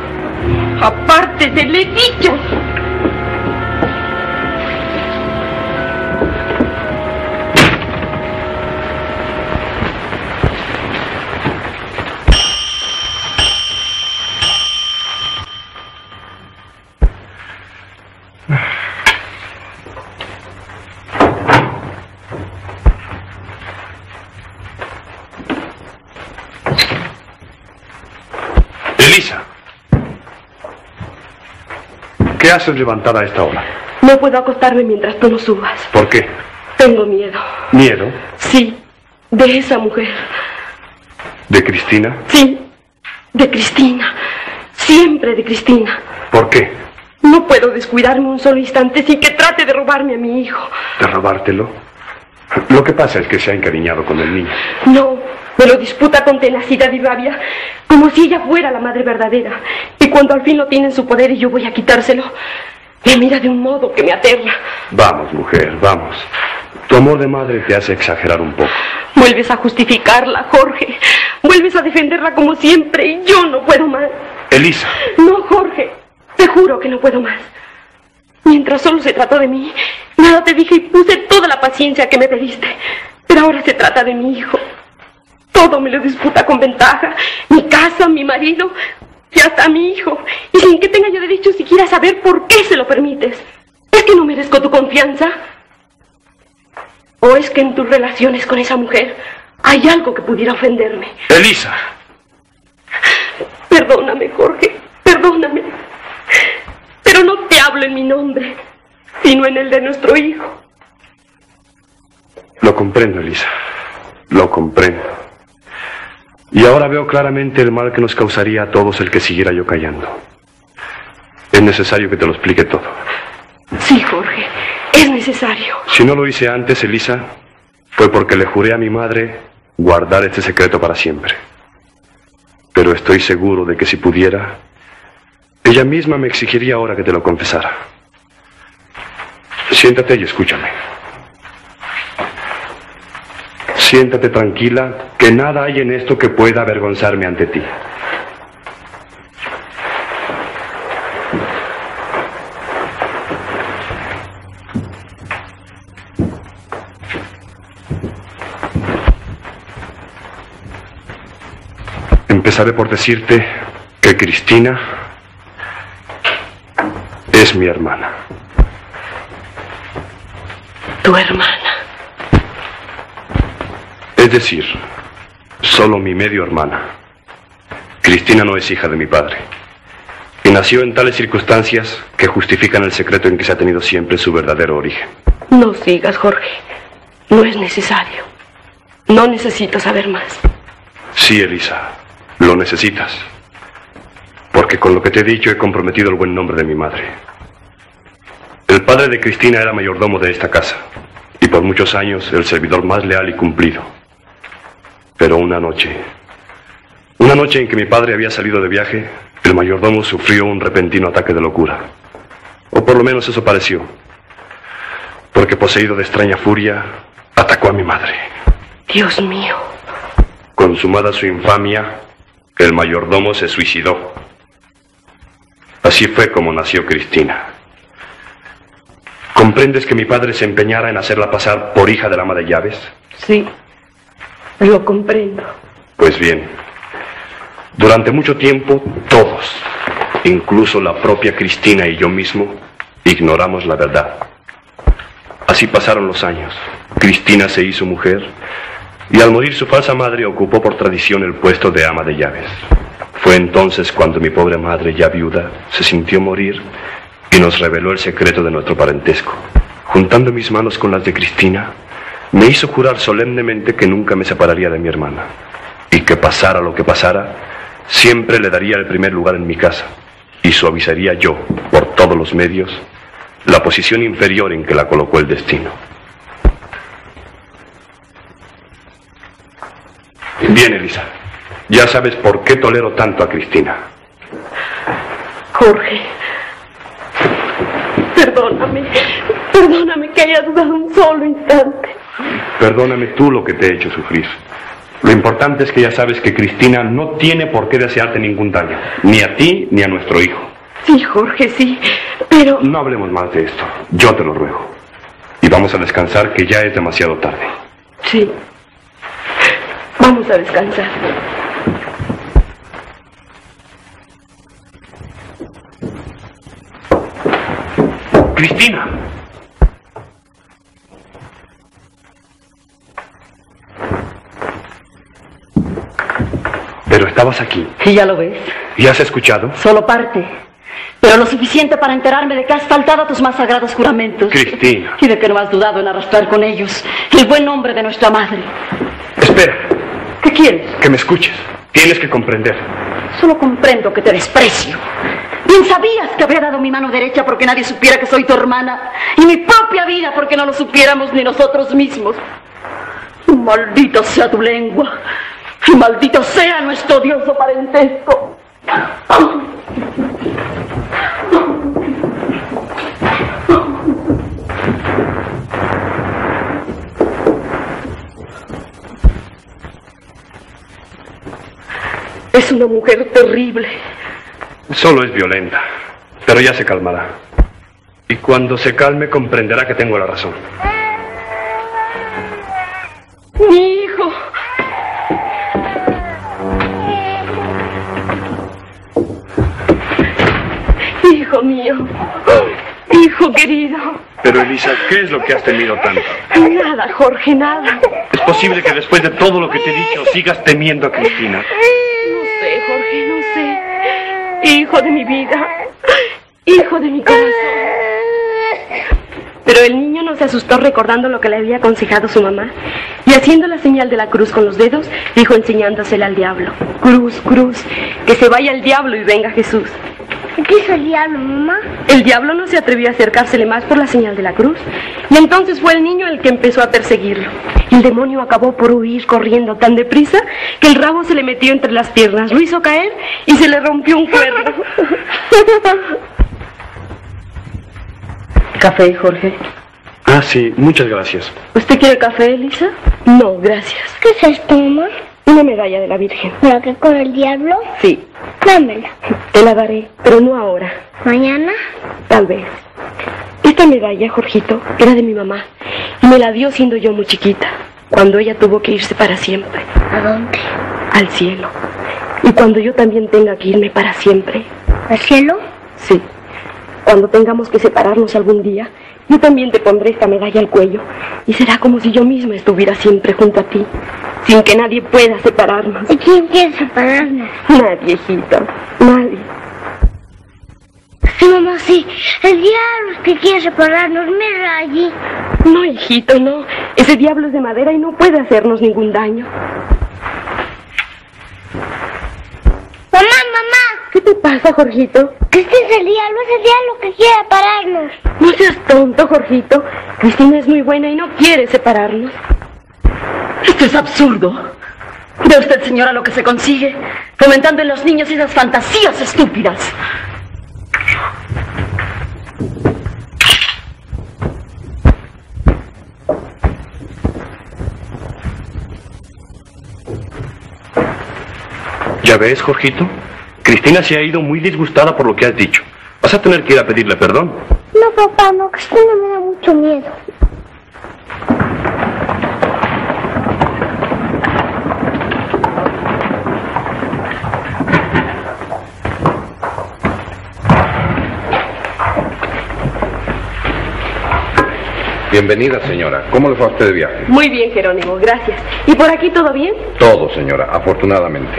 Apártese, le he dicho. ¿Qué haces levantada a esta hora? No puedo acostarme mientras tú no subas. ¿Por qué? Tengo miedo. ¿Miedo? Sí, de esa mujer. ¿De Cristina? Sí, de Cristina. Siempre de Cristina. ¿Por qué? No puedo descuidarme un solo instante sin que trate de robarme a mi hijo. ¿De robártelo? Lo que pasa es que se ha encariñado con el niño. No, me lo disputa con tenacidad y rabia, como si ella fuera la madre verdadera. Y cuando al fin lo tiene en su poder y yo voy a quitárselo, me mira de un modo que me aterra. Vamos, mujer, vamos. Tu amor de madre te hace exagerar un poco. Vuelves a justificarla, Jorge. Vuelves a defenderla como siempre y yo no puedo más. Elisa. No, Jorge. Te juro que no puedo más. Mientras solo se trató de mí, nada te dije y puse toda la paciencia que me pediste. Pero ahora se trata de mi hijo. Todo me lo disputa con ventaja. Mi casa, mi marido y hasta mi hijo. Y sin que tenga yo derecho siquiera a saber por qué se lo permites. ¿Es que no merezco tu confianza? ¿O es que en tus relaciones con esa mujer hay algo que pudiera ofenderme? Elisa. Perdóname, Jorge. Perdóname. Pero no te hablo en mi nombre, sino en el de nuestro hijo. Lo comprendo, Elisa. Lo comprendo. Y ahora veo claramente el mal que nos causaría a todos el que siguiera yo callando. Es necesario que te lo explique todo. Sí, Jorge, es necesario. Si no lo hice antes, Elisa, fue porque le juré a mi madre guardar este secreto para siempre. Pero estoy seguro de que si pudiera, ella misma me exigiría ahora que te lo confesara. Siéntate y escúchame. Siéntate tranquila, que nada hay en esto que pueda avergonzarme ante ti. Empezaré por decirte que Cristina es mi hermana. ¿Tu hermana? Es decir, solo mi medio hermana. Cristina no es hija de mi padre. Y nació en tales circunstancias que justifican el secreto en que se ha tenido siempre su verdadero origen. No sigas, Jorge. No es necesario. No necesito saber más. Sí, Elisa, lo necesitas. Porque con lo que te he dicho he comprometido el buen nombre de mi madre. El padre de Cristina era mayordomo de esta casa. Y por muchos años el servidor más leal y cumplido. Pero una noche, una noche en que mi padre había salido de viaje, el mayordomo sufrió un repentino ataque de locura. O por lo menos eso pareció. Porque poseído de extraña furia, atacó a mi madre. Dios mío. Consumada su infamia, el mayordomo se suicidó. Así fue como nació Cristina. ¿Comprendes que mi padre se empeñara en hacerla pasar por hija del ama de llaves? Sí, lo comprendo. Pues bien, durante mucho tiempo todos, incluso la propia Cristina y yo mismo, ignoramos la verdad. Así pasaron los años. Cristina se hizo mujer y al morir su falsa madre ocupó por tradición el puesto de ama de llaves. Fue entonces cuando mi pobre madre, ya viuda, se sintió morir y nos reveló el secreto de nuestro parentesco. Juntando mis manos con las de Cristina, me hizo jurar solemnemente que nunca me separaría de mi hermana y que pasara lo que pasara, siempre le daría el primer lugar en mi casa y suavizaría yo, por todos los medios, la posición inferior en que la colocó el destino. Bien, Elisa, ya sabes por qué tolero tanto a Cristina. Jorge, perdóname, perdóname que haya dudado un solo instante. Perdóname tú lo que te he hecho sufrir. Lo importante es que ya sabes que Cristina no tiene por qué desearte ningún daño, ni a ti ni a nuestro hijo. Sí, Jorge, sí, pero... No hablemos más de esto, yo te lo ruego. Y vamos a descansar, que ya es demasiado tarde. Sí, vamos a descansar. Cristina. Pero estabas aquí. ¿Y ya lo ves? ¿Y has escuchado? Solo parte. pero lo suficiente para enterarme de que has faltado a tus más sagrados juramentos. Cristina. Y de que no has dudado en arrastrar con ellos el buen nombre de nuestra madre. Espera. ¿Qué quieres? Que me escuches. Tienes que comprender. Solo comprendo que te desprecio. Bien sabías que habría dado mi mano derecha porque nadie supiera que soy tu hermana, y mi propia vida porque no lo supiéramos ni nosotros mismos. Maldita sea tu lengua, y maldito sea nuestro odioso parentesco. Es una mujer terrible. Solo es violenta, pero ya se calmará. Y cuando se calme comprenderá que tengo la razón. Mi hijo. Hijo mío. Hijo querido. Pero Elisa, ¿qué es lo que has temido tanto? Nada, Jorge, nada. ¿Es posible que después de todo lo que te he dicho sigas temiendo a Cristina? No sé, Jorge, no sé. Hijo de mi vida. Hijo de mi corazón. Pero el niño no se asustó recordando lo que le había aconsejado su mamá, y haciendo la señal de la cruz con los dedos, dijo enseñándosela al diablo: cruz, cruz, que se vaya el diablo y venga Jesús. ¿Qué hizo el diablo, mamá? El diablo no se atrevió a acercársele más por la señal de la cruz, y entonces fue el niño el que empezó a perseguirlo. El demonio acabó por huir corriendo tan deprisa que el rabo se le metió entre las piernas, lo hizo caer y se le rompió un cuerno. ¿Café, Jorge? Ah, sí, muchas gracias. ¿Usted quiere café, Elisa? No, gracias. ¿Qué es esto, mamá? Una medalla de la Virgen. ¿Para qué con el diablo? Sí. Dámela. Te la daré, pero no ahora. ¿Mañana? Tal vez. Esta medalla, Jorgito, era de mi mamá, y me la dio siendo yo muy chiquita, cuando ella tuvo que irse para siempre. ¿A dónde? Al cielo. Y cuando yo también tenga que irme para siempre. ¿Al cielo? Sí. Cuando tengamos que separarnos algún día, yo también te pondré esta medalla al cuello, y será como si yo misma estuviera siempre junto a ti, sin que nadie pueda separarnos. ¿Y quién quiere separarnos? Nadie, hijita, nadie. Sí, mamá, sí. El diablo es que quiere separarnos, mira allí. No, hijito, no. Ese diablo es de madera y no puede hacernos ningún daño. Mamá, mamá. ¿Qué te pasa, Jorgito? Que este es el diablo, es el diablo que quiere separarnos. No seas tonto, Jorgito. Cristina es muy buena y no quiere separarnos. Esto es absurdo. ¿Ve usted, señora, lo que se consigue? Fomentando en los niños esas fantasías estúpidas. ¿Ya ves, Jorgito? Cristina se ha ido muy disgustada por lo que has dicho. Vas a tener que ir a pedirle perdón. No, papá, no, Cristina me da mucho miedo. Bienvenida, señora. ¿Cómo le fue a usted de viaje? Muy bien, Jerónimo, gracias. ¿Y por aquí todo bien? Todo, señora, afortunadamente.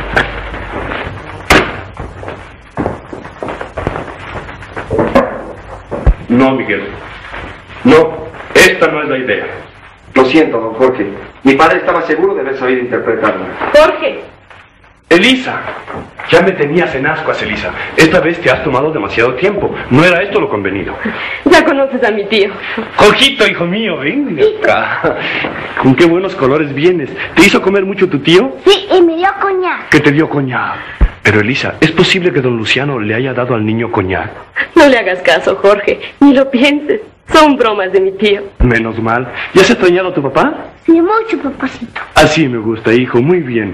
No, Miguel. No, esta no es la idea. Lo siento, don Jorge. Mi padre estaba seguro de haber sabido interpretarla. Jorge. Elisa. Ya me tenías en ascuas, Elisa. Esta vez te has tomado demasiado tiempo. No era esto lo convenido. Ya conoces a mi tío. Jorgito, hijo mío, ven acá. Con qué buenos colores vienes. ¿Te hizo comer mucho tu tío? Sí, y me dio coñac. ¿Qué te dio coñac? Pero Elisa, ¿es posible que don Luciano le haya dado al niño coñac? No le hagas caso, Jorge. Ni lo pienses. Son bromas de mi tío. Menos mal. ¿Ya has extrañado a tu papá? Sí, mucho, papacito. Así me gusta, hijo. Muy bien.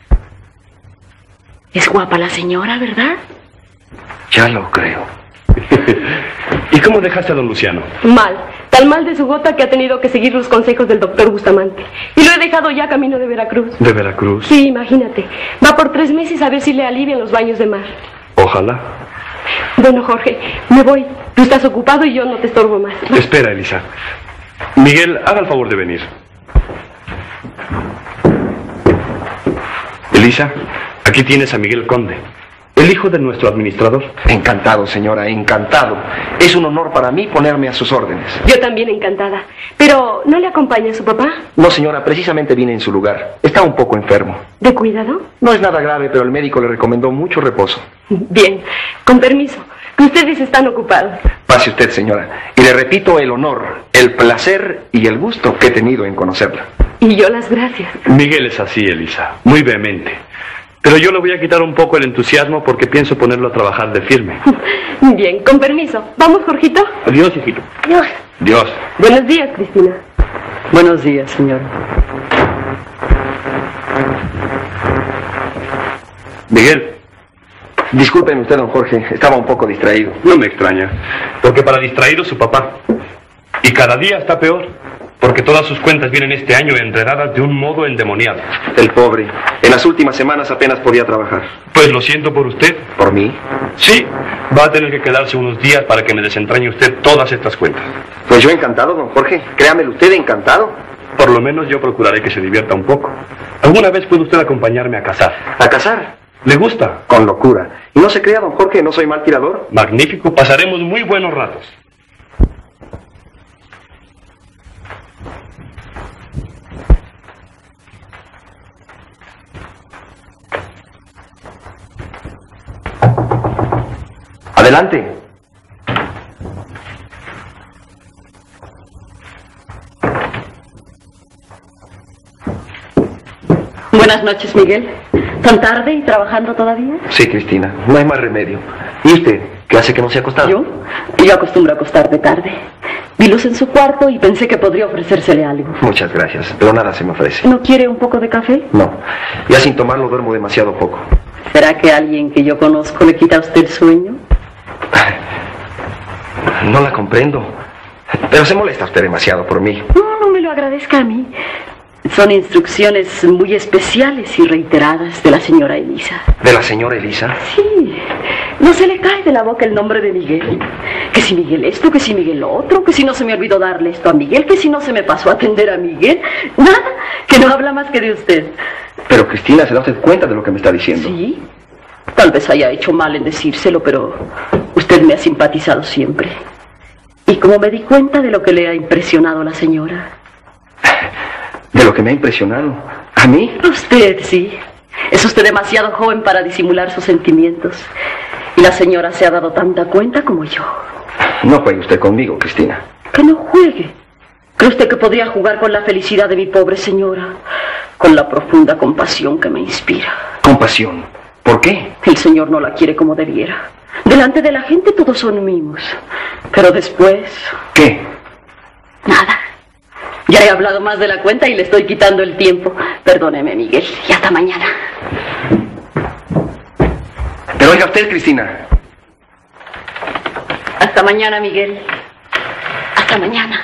Es guapa la señora, ¿verdad? Ya lo creo. ¿Y cómo dejaste a don Luciano? Mal. Tan mal de su gota que ha tenido que seguir los consejos del doctor Bustamante. Y lo he dejado ya camino de Veracruz. ¿De Veracruz? Sí, imagínate. Va por tres meses a ver si le alivian los baños de mar. Ojalá. Bueno, Jorge, me voy. Tú estás ocupado y yo no te estorbo más. Espera, Elisa. Miguel, haga el favor de venir. Elisa, aquí tienes a Miguel Conde. El hijo de nuestro administrador. Encantado, señora, encantado. Es un honor para mí ponerme a sus órdenes. Yo también encantada. Pero, ¿no le acompaña su papá? No, señora, precisamente vine en su lugar. Está un poco enfermo. ¿De cuidado? No es nada grave, pero el médico le recomendó mucho reposo. Bien, con permiso, que ustedes están ocupados. Pase usted, señora. Y le repito el honor, el placer y el gusto que he tenido en conocerla. Y yo las gracias. Miguel es así, Elisa, muy vehemente. Pero yo le voy a quitar un poco el entusiasmo porque pienso ponerlo a trabajar de firme. Bien, con permiso. ¿Vamos, Jorgito? Adiós, hijito. Dios. Dios. Buenos días, Cristina. Buenos días, señor. Miguel. Discúlpeme usted, don Jorge, estaba un poco distraído. No me extraña, porque para distraído su papá. Y cada día está peor, porque todas sus cuentas vienen este año enredadas de un modo endemoniado. El pobre. En las últimas semanas apenas podía trabajar. Pues lo siento por usted. ¿Por mí? Sí, va a tener que quedarse unos días para que me desentrañe usted todas estas cuentas. Pues yo encantado, don Jorge. Créamelo usted, encantado. Por lo menos yo procuraré que se divierta un poco. ¿Alguna vez puede usted acompañarme a cazar? ¿A cazar? ¿Le gusta? Con locura. Y no se crea, don Jorge, no soy mal tirador. Magnífico, pasaremos muy buenos ratos. Adelante. Buenas noches, Miguel. ¿Tan tarde y trabajando todavía? Sí, Cristina, no hay más remedio. ¿Y usted? ¿Qué hace que no se ha acostado? ¿Yo? Yo acostumbro a acostarme tarde. Vi luz en su cuarto y pensé que podría ofrecérsele algo. Muchas gracias, pero nada se me ofrece. ¿No quiere un poco de café? No, ya sin tomarlo duermo demasiado poco. ¿Será que alguien que yo conozco le quita a usted el sueño? No la comprendo. Pero se molesta usted demasiado por mí. No, no me lo agradezca a mí. Son instrucciones muy especiales y reiteradas de la señora Elisa. ¿De la señora Elisa? Sí. No se le cae de la boca el nombre de Miguel. Que si Miguel esto, que si Miguel lo otro, que si no se me olvidó darle esto a Miguel, que si no se me pasó a atender a Miguel. Nada, que no habla más que de usted. Pero Cristina, ¿se da usted cuenta de lo que me está diciendo? Sí. Tal vez haya hecho mal en decírselo, pero usted me ha simpatizado siempre. Y como me di cuenta de lo que le ha impresionado a la señora. ¿De lo que me ha impresionado? ¿A mí? Usted, sí. Es usted demasiado joven para disimular sus sentimientos. Y la señora se ha dado tanta cuenta como yo. No juegue usted conmigo, Cristina. Que no juegue. ¿Cree usted que podría jugar con la felicidad de mi pobre señora? Con la profunda compasión que me inspira. ¿Compasión? ¿Por qué? El señor no la quiere como debiera. Delante de la gente todos son mimos. Pero después... ¿Qué? Nada. Ya he hablado más de la cuenta y le estoy quitando el tiempo. Perdóneme, Miguel, y hasta mañana. Pero oiga usted, Cristina. Hasta mañana, Miguel. Hasta mañana.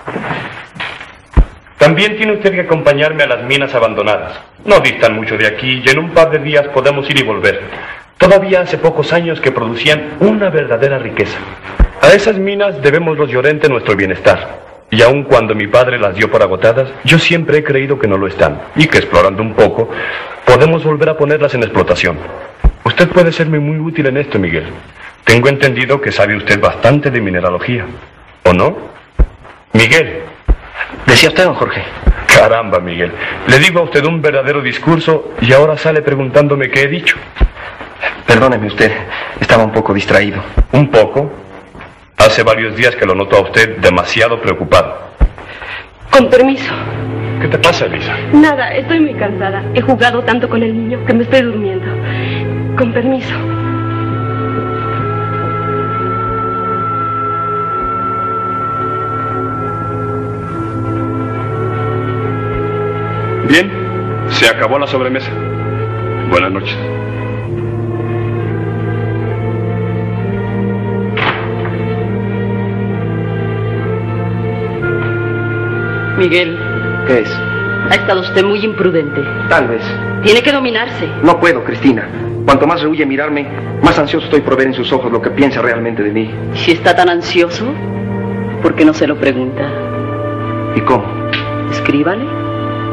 También tiene usted que acompañarme a las minas abandonadas. No distan mucho de aquí y en un par de días podemos ir y volver. Todavía hace pocos años que producían una verdadera riqueza. A esas minas debemos los Llorente nuestro bienestar. Y aun cuando mi padre las dio por agotadas, yo siempre he creído que no lo están. Y que explorando un poco, podemos volver a ponerlas en explotación. Usted puede serme muy útil en esto, Miguel. Tengo entendido que sabe usted bastante de mineralogía. ¿O no? Miguel. Decía usted, don Jorge. Caramba, Miguel. Le digo a usted un verdadero discurso y ahora sale preguntándome qué he dicho. Perdóneme usted, estaba un poco distraído. ¿Un poco? Hace varios días que lo noto a usted demasiado preocupado. Con permiso. ¿Qué te pasa, Elisa? Nada, estoy muy cansada. He jugado tanto con el niño que me estoy durmiendo. Con permiso. Bien, se acabó la sobremesa. Buenas noches. Miguel. ¿Qué es? Ha estado usted muy imprudente. Tal vez. Tiene que dominarse. No puedo, Cristina. Cuanto más rehuye mirarme, más ansioso estoy por ver en sus ojos lo que piensa realmente de mí. Si está tan ansioso, ¿por qué no se lo pregunta? ¿Y cómo? Escríbale.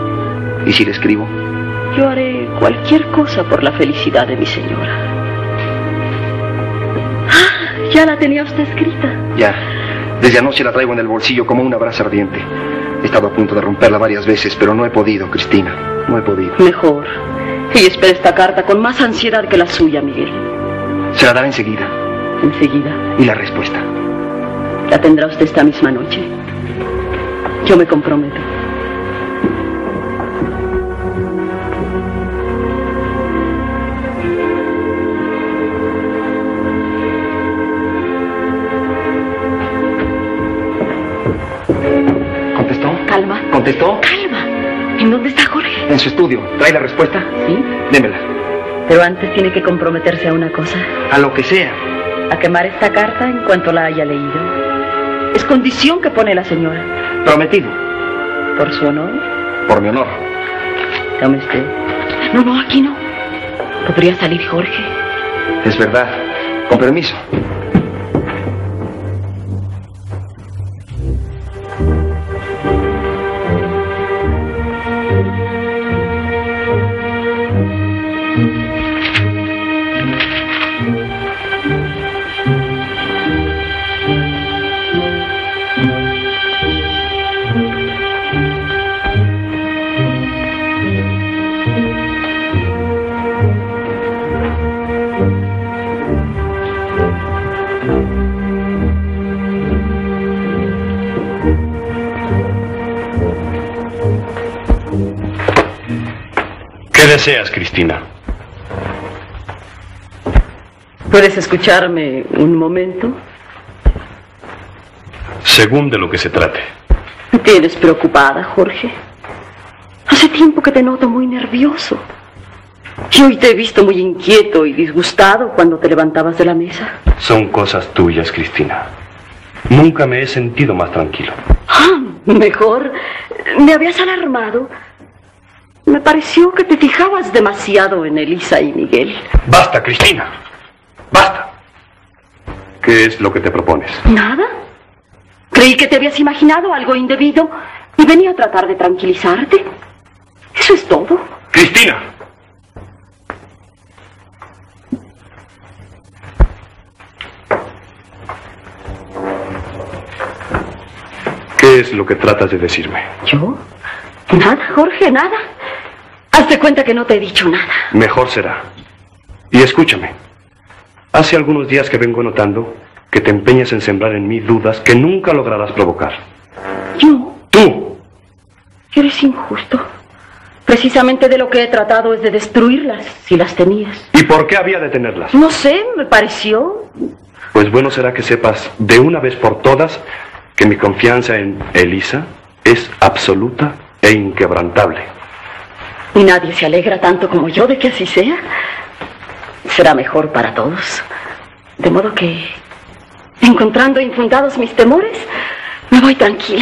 ¿Y si le escribo? Yo haré cualquier cosa por la felicidad de mi señora. ¿Ya la tenía usted escrita? Ya. Desde anoche la traigo en el bolsillo como una brasa ardiente. He estado a punto de romperla varias veces, pero no he podido, Cristina. No he podido. Mejor. Y espera esta carta con más ansiedad que la suya, Miguel. Se la dará enseguida. ¿Enseguida? ¿Y la respuesta? La tendrá usted esta misma noche. Yo me comprometo. ¿Contestó? Calma. ¿Contestó? Calma. ¿En dónde está Jorge? En su estudio. ¿Trae la respuesta? Sí. Démela. Pero antes tiene que comprometerse a una cosa. A lo que sea. A quemar esta carta en cuanto la haya leído. Es condición que pone la señora. Prometido. ¿Por su honor? Por mi honor. Tome usted. No, no, aquí no. Podría salir Jorge. Es verdad. Con permiso. ¿Qué deseas, Cristina? ¿Puedes escucharme un momento? Según de lo que se trate. ¿Me tienes preocupada, Jorge? Hace tiempo que te noto muy nervioso. Y hoy te he visto muy inquieto y disgustado cuando te levantabas de la mesa. Son cosas tuyas, Cristina. Nunca me he sentido más tranquilo. Ah, mejor. Me habías alarmado. Me pareció que te fijabas demasiado en Elisa y Miguel. Basta, Cristina. Basta. ¿Qué es lo que te propones? ¿Nada? Creí que te habías imaginado algo indebido y venía a tratar de tranquilizarte. Eso es todo. ¡Cristina! ¿Qué es lo que tratas de decirme? ¿Yo? Nada, Jorge, nada. Hazte cuenta que no te he dicho nada. Mejor será. Y escúchame. Hace algunos días que vengo notando que te empeñas en sembrar en mí dudas que nunca lograrás provocar. ¿Yo? ¡Tú! Eres injusto. Precisamente de lo que he tratado es de destruirlas, si las tenías. ¿Y por qué había de tenerlas? No sé, me pareció. Pues bueno será que sepas de una vez por todas que mi confianza en Elisa es absoluta e inquebrantable. Y nadie se alegra tanto como yo de que así sea. Será mejor para todos. De modo que, encontrando infundados mis temores, me voy tranquila.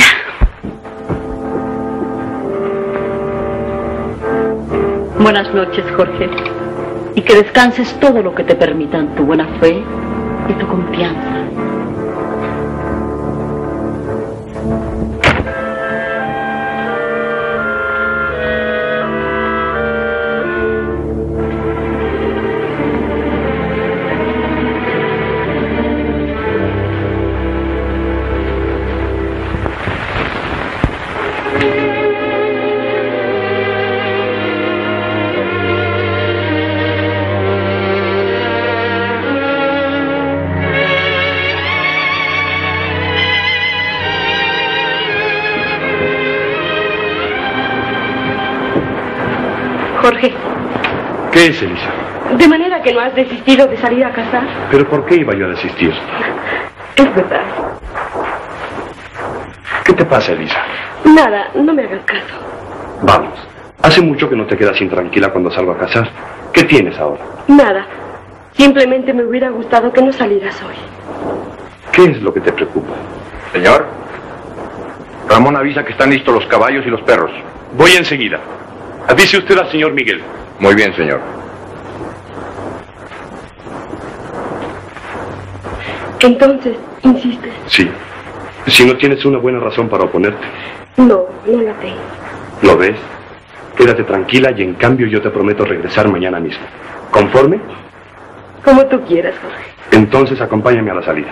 Buenas noches, Jorge. Y que descanses todo lo que te permitan tu buena fe y tu confianza. Jorge. ¿Qué es, Elisa? De manera que no has desistido de salir a cazar. ¿Pero por qué iba yo a desistir? Es verdad. ¿Qué te pasa, Elisa? Nada, no me hagas caso. Vamos. Hace mucho que no te quedas intranquila cuando salgo a cazar. ¿Qué tienes ahora? Nada. Simplemente me hubiera gustado que no salieras hoy. ¿Qué es lo que te preocupa? Señor, Ramón avisa que están listos los caballos y los perros. Voy enseguida. Avise usted al señor Miguel. Muy bien, señor. Entonces, insistes. Sí. Si no tienes una buena razón para oponerte. No, no la tengo. ¿Lo ves? Quédate tranquila y en cambio yo te prometo regresar mañana mismo. ¿Conforme? Como tú quieras, Jorge. Entonces acompáñame a la salida.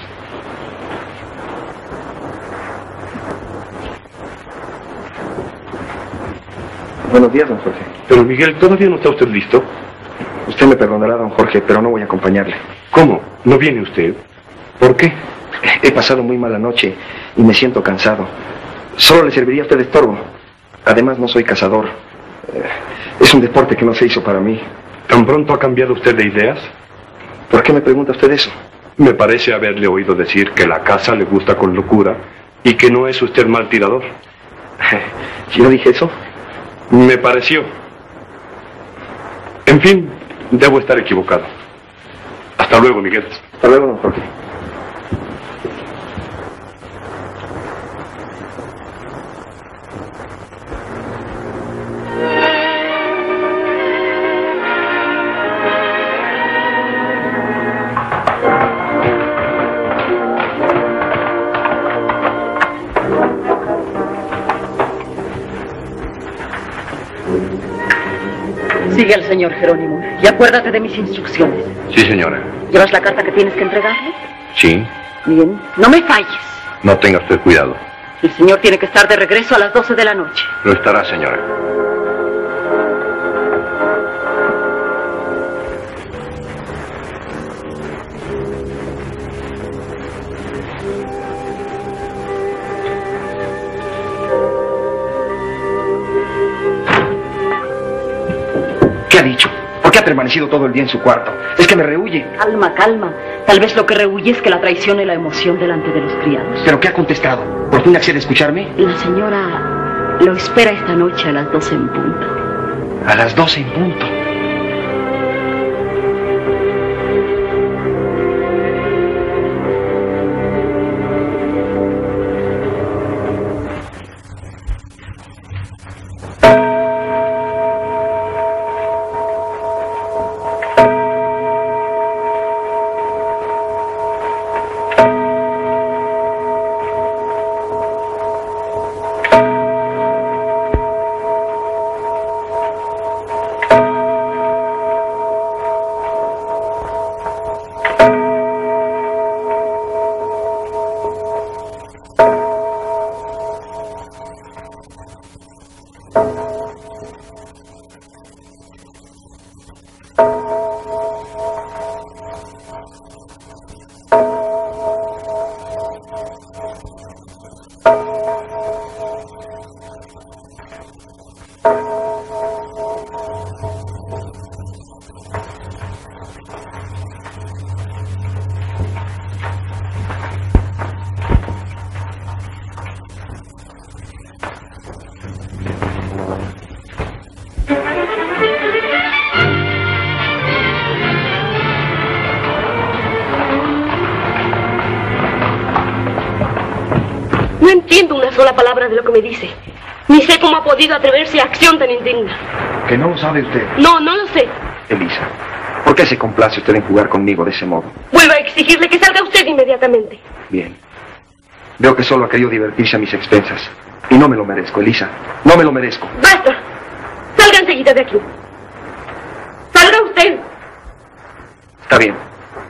Buenos días, don Jorge. Pero Miguel, ¿todavía no está usted listo? Usted me perdonará, don Jorge, pero no voy a acompañarle. ¿Cómo? ¿No viene usted? ¿Por qué? He pasado muy mala noche y me siento cansado. Solo le serviría a usted de estorbo. Además, no soy cazador. Eh, es un deporte que no se hizo para mí. ¿Tan pronto ha cambiado usted de ideas? ¿Por qué me pregunta usted eso? Me parece haberle oído decir que la caza le gusta con locura y que no es usted mal tirador. ¿Yo dije eso? Me pareció. En fin, debo estar equivocado. Hasta luego, Miguel. Hasta luego, don Jorge. Sigue al señor Jerónimo y acuérdate de mis instrucciones. Sí, señora. ¿Llevas la carta que tienes que entregarle? Sí. Bien, no me falles. No tenga usted cuidado. El señor tiene que estar de regreso a las doce de la noche. Lo estará, señora. ¿Qué ha dicho? ¿Por qué ha permanecido todo el día en su cuarto? Es que me rehúye. Calma, calma. Tal vez lo que rehuye es que la traición y la emoción delante de los criados. ¿Pero qué ha contestado? ¿Por fin accede a escucharme? La señora lo espera esta noche a las doce en punto. A las doce en punto. No entiendo una sola palabra de lo que me dice. Ni sé cómo ha podido atreverse a acción tan indigna. ¿Que no lo sabe usted? No, no lo sé. Elisa, ¿por qué se complace usted en jugar conmigo de ese modo? Vuelvo a exigirle que salga usted inmediatamente. Bien. Veo que solo ha querido divertirse a mis expensas. Y no me lo merezco, Elisa. No me lo merezco. ¡Basta! Salga enseguida de aquí. ¡Salga usted! Está bien.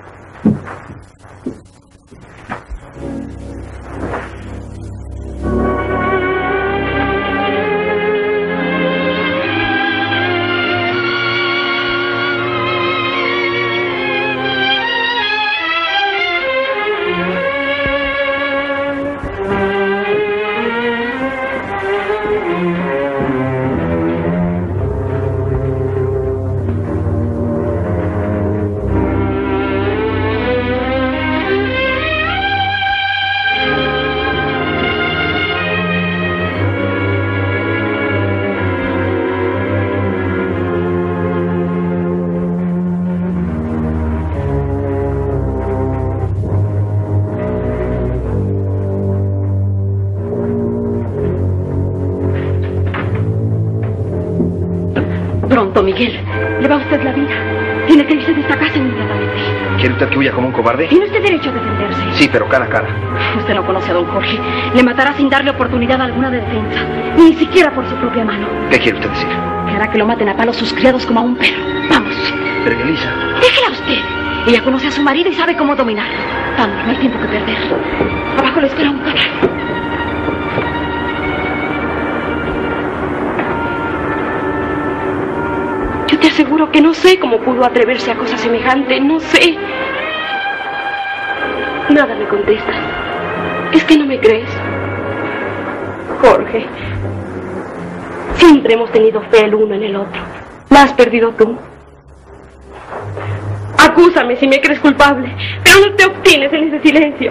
Pronto, Miguel. Le va a usted la vida. Tiene que irse de esta casa inmediatamente. ¿Quiere usted que huya como un cobarde? Tiene usted derecho a defenderse. Sí, pero cara a cara. Usted no conoce a don Jorge. Le matará sin darle oportunidad alguna de defensa. Ni siquiera por su propia mano. ¿Qué quiere usted decir? Que hará que lo maten a palos sus criados como a un perro. Vamos. Pero Elisa... Déjela usted. Ella conoce a su marido y sabe cómo dominarlo. Vamos, no hay tiempo que perder. Abajo le espera un caballo. Yo te aseguro que no sé cómo pudo atreverse a cosa semejante. No sé. Nada me contestas. ¿Es que no me crees? Jorge, siempre hemos tenido fe el uno en el otro. La has perdido tú. Acúsame si me crees culpable, pero no te obstines en ese silencio.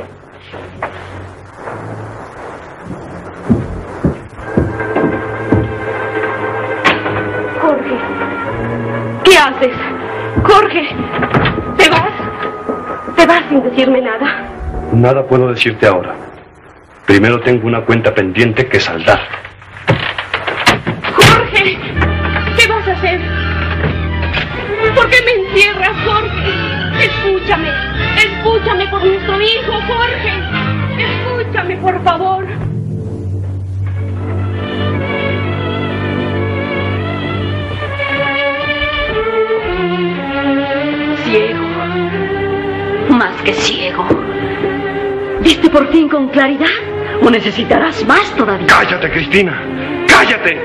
Jorge, ¿qué haces? Jorge, ¿te vas? ¿Te vas sin decirme nada? Nada puedo decirte ahora. Primero tengo una cuenta pendiente que saldar. ¡Jorge! ¿Qué vas a hacer? ¿Por qué me encierras, Jorge? Escúchame, escúchame por nuestro hijo, Jorge. Escúchame, por favor. Ciego. Más que ciego. ¿Viste por fin con claridad? ¿O necesitarás más todavía? ¡Cállate, Cristina! ¡Cállate!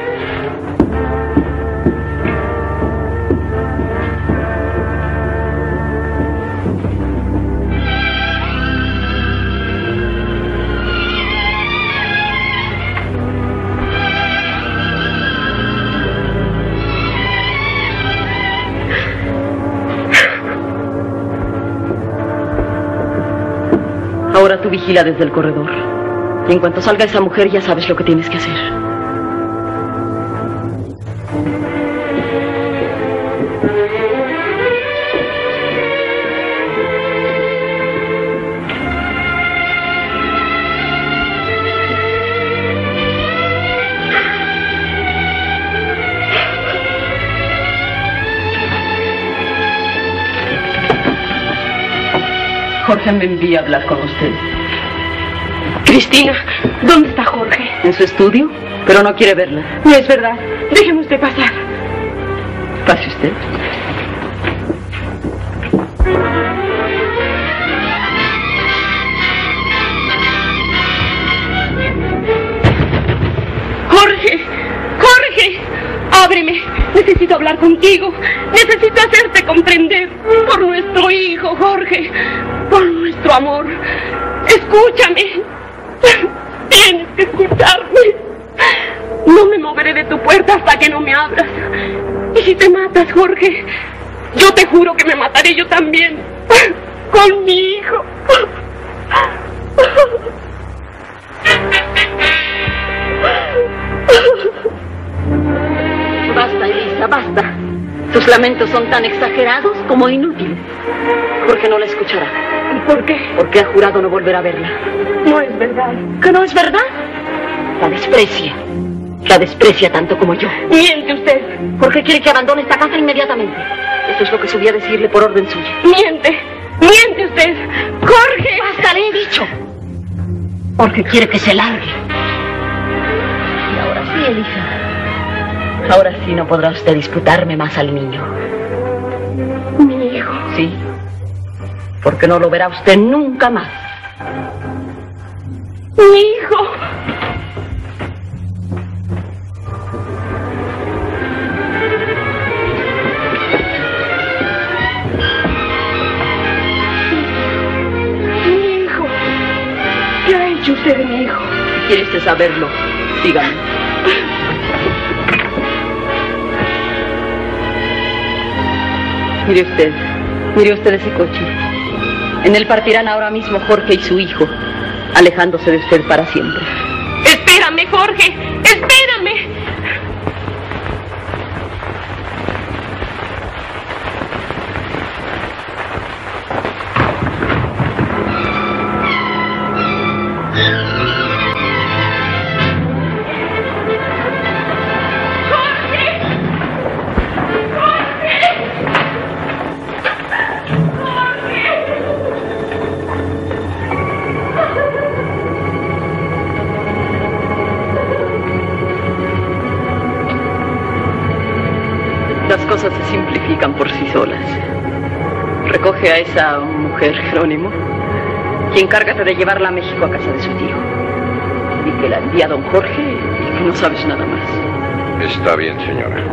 Ahora tú vigila desde el corredor. Y en cuanto salga esa mujer ya sabes lo que tienes que hacer. Jorge me envía a hablar con usted. Cristina, ¿dónde está Jorge? En su estudio, pero no quiere verla. No es verdad. Déjeme usted pasar. Pase usted. Jorge, Jorge, ábreme. Necesito hablar contigo. Necesito hacerte comprender. Por nuestro hijo, Jorge. Por nuestro amor. Escúchame. Tienes que escucharme. No me moveré de tu puerta hasta que no me abras. Y si te matas, Jorge, yo te juro que me mataré yo también. Con mi hijo. Basta, Elisa, basta. Tus lamentos son tan exagerados como inútiles. Jorge no la escuchará. ¿Por qué? Porque ha jurado no volver a verla. No es verdad. ¿Que no es verdad? La desprecia. La desprecia tanto como yo. Miente usted. Jorge quiere que abandone esta casa inmediatamente. Eso es lo que subí a decirle por orden suya. Miente. Miente usted. Jorge. Basta, le he dicho. Jorge quiere que se largue. Y ahora sí, Elisa. Ahora sí no podrá usted disputarme más al niño. Mi hijo. Sí. Porque no lo verá usted nunca más. Mi hijo. Mi hijo. ¿Qué ha hecho usted de mi hijo? Si quiere usted saberlo, dígame. Mire usted, mire usted ese coche. En él partirán ahora mismo Jorge y su hijo, alejándose de usted para siempre. Espérame, Jorge, espérame. cosas se simplifican por sí solas. Recoge a esa mujer, Jerónimo, y encárgate de llevarla a México a casa de su tío. Y que la envía a don Jorge y que no sabes nada más. Está bien, señora.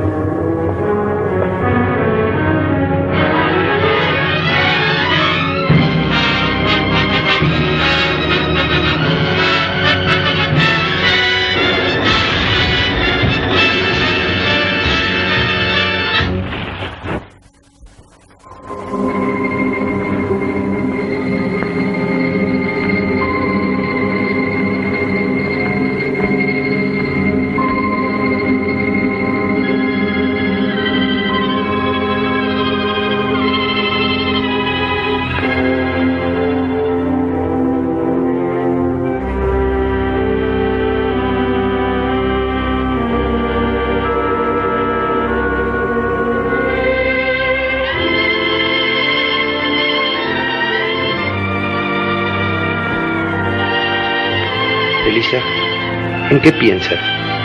Elisa, ¿en qué piensas?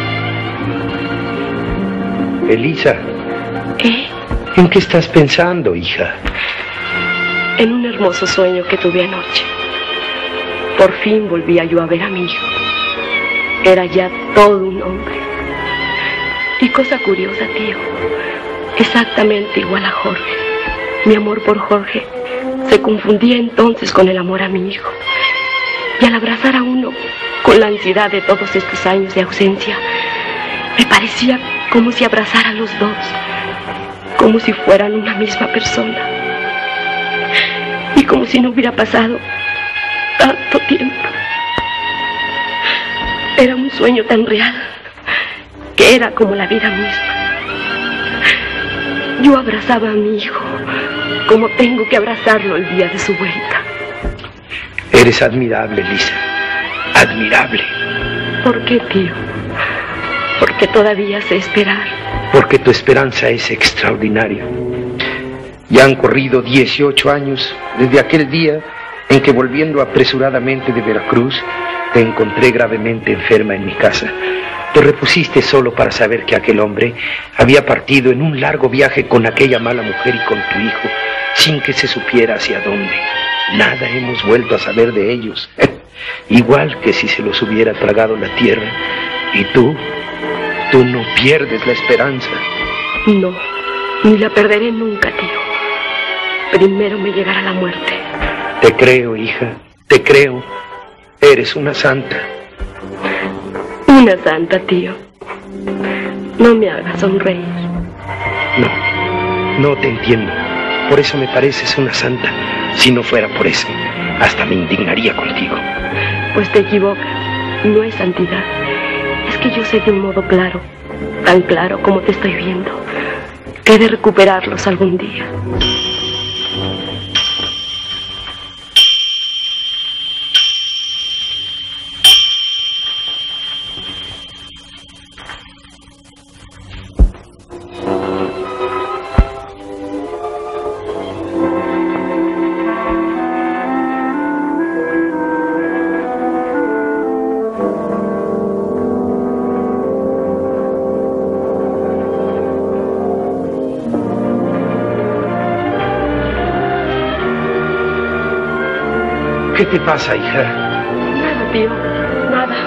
Elisa. ¿Qué? ¿En qué estás pensando, hija? En un hermoso sueño que tuve anoche. Por fin volvía yo a ver a mi hijo. Era ya todo un hombre. Y cosa curiosa, tío, exactamente igual a Jorge. Mi amor por Jorge se confundía entonces con el amor a mi hijo. Y al abrazar a uno, con la ansiedad de todos estos años de ausencia, me parecía como si abrazara a los dos, como si fueran una misma persona. Y como si no hubiera pasado tanto tiempo. Era un sueño tan real, que era como la vida misma. Yo abrazaba a mi hijo, como tengo que abrazarlo el día de su vuelta. Eres admirable, Elisa. Admirable. ¿Por qué, tío? Porque todavía sé esperar. Porque tu esperanza es extraordinaria. Ya han corrido dieciocho años desde aquel día en que, volviendo apresuradamente de Veracruz, te encontré gravemente enferma en mi casa. Te repusiste solo para saber que aquel hombre había partido en un largo viaje con aquella mala mujer y con tu hijo, sin que se supiera hacia dónde. Nada hemos vuelto a saber de ellos. Igual que si se los hubiera tragado la tierra. Y tú, tú no pierdes la esperanza. No, ni la perderé nunca, tío. Primero me llegará la muerte. Te creo, hija, te creo. Eres una santa. Una santa, tío. No me hagas sonreír. No, no te entiendo. Por eso me pareces una santa. Si no fuera por eso, hasta me indignaría contigo. Pues te equivocas. No es santidad. Es que yo sé de un modo claro, tan claro como te estoy viendo, que he de recuperarlos algún día. ¿Qué te pasa, hija? Nada, tío, nada.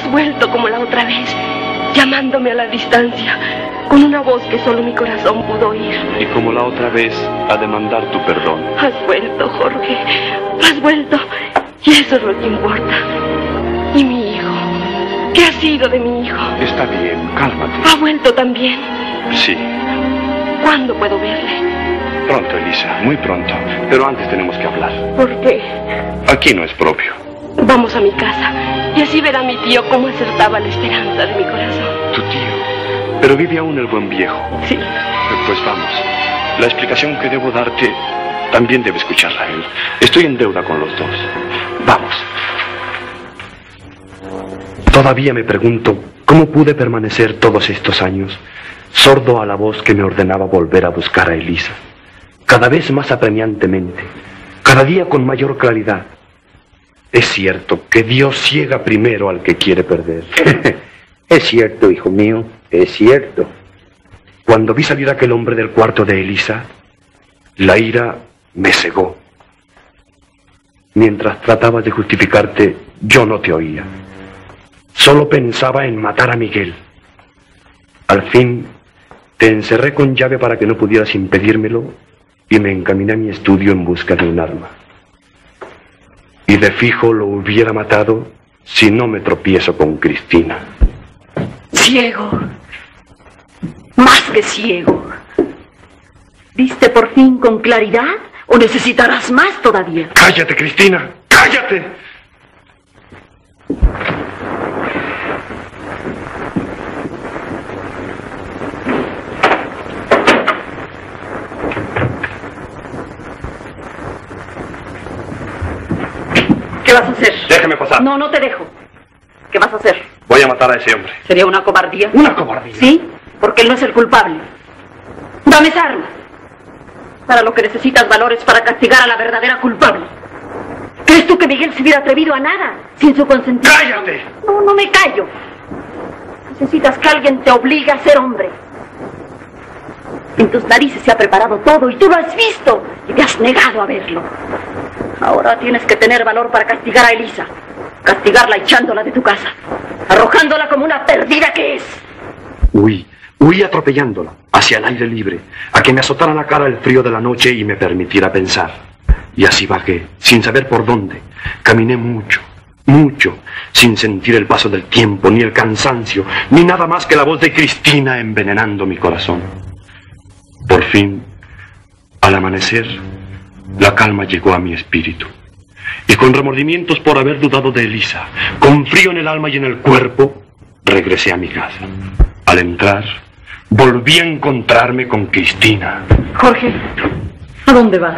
Has vuelto como la otra vez, llamándome a la distancia, con una voz que solo mi corazón pudo oír. Y como la otra vez, a demandar tu perdón. Has vuelto, Jorge, has vuelto, y eso es lo que importa. ¿Y mi hijo? ¿Qué ha sido de mi hijo? Está bien, cálmate. ¿Ha vuelto también? Sí. ¿Cuándo puedo verle? Pronto, Elisa, muy pronto. Pero antes tenemos que hablar. ¿Por qué? Aquí no es propio. Vamos a mi casa, y así verá mi tío cómo acertaba la esperanza de mi corazón. Tu tío. Pero vive aún el buen viejo. Sí. Pues vamos. La explicación que debo darte también debe escucharla él. Estoy en deuda con los dos. Vamos. Todavía me pregunto cómo pude permanecer todos estos años sordo a la voz que me ordenaba volver a buscar a Elisa, cada vez más apremiantemente, cada día con mayor claridad. Es cierto que Dios ciega primero al que quiere perder. Es cierto, hijo mío, es cierto. Cuando vi salir aquel hombre del cuarto de Elisa, la ira me cegó. Mientras tratabas de justificarte, yo no te oía. Solo pensaba en matar a Miguel. Al fin, te encerré con llave para que no pudieras impedírmelo y me encaminé a mi estudio en busca de un arma. Y de fijo lo hubiera matado si no me tropiezo con Cristina. Ciego. Más que ciego. ¿Viste por fin con claridad o necesitarás más todavía? ¡Cállate, Cristina! ¡Cállate! ¿Qué vas a hacer? Déjame pasar. No, no te dejo. ¿Qué vas a hacer? Voy a matar a ese hombre. ¿Sería una cobardía? ¿Una cobardía? Sí, porque él no es el culpable. Dame esa arma. Para lo que necesitas valores para castigar a la verdadera culpable. ¿Crees tú que Miguel se hubiera atrevido a nada sin su consentimiento? ¡Cállate! No, no me callo. Necesitas que alguien te obligue a ser hombre. En tus narices se ha preparado todo y tú lo has visto y te has negado a verlo. Ahora tienes que tener valor para castigar a Elisa. Castigarla echándola de tu casa. Arrojándola como una perdida que es. Huí, huí atropellándola hacia el aire libre, a que me azotara la cara el frío de la noche y me permitiera pensar. Y así bajé, sin saber por dónde. Caminé mucho, mucho, sin sentir el paso del tiempo, ni el cansancio, ni nada más que la voz de Cristina envenenando mi corazón. Por fin, al amanecer, la calma llegó a mi espíritu. Y con remordimientos por haber dudado de Elisa, con frío en el alma y en el cuerpo, regresé a mi casa. Al entrar, volví a encontrarme con Cristina. Jorge, ¿a dónde vas?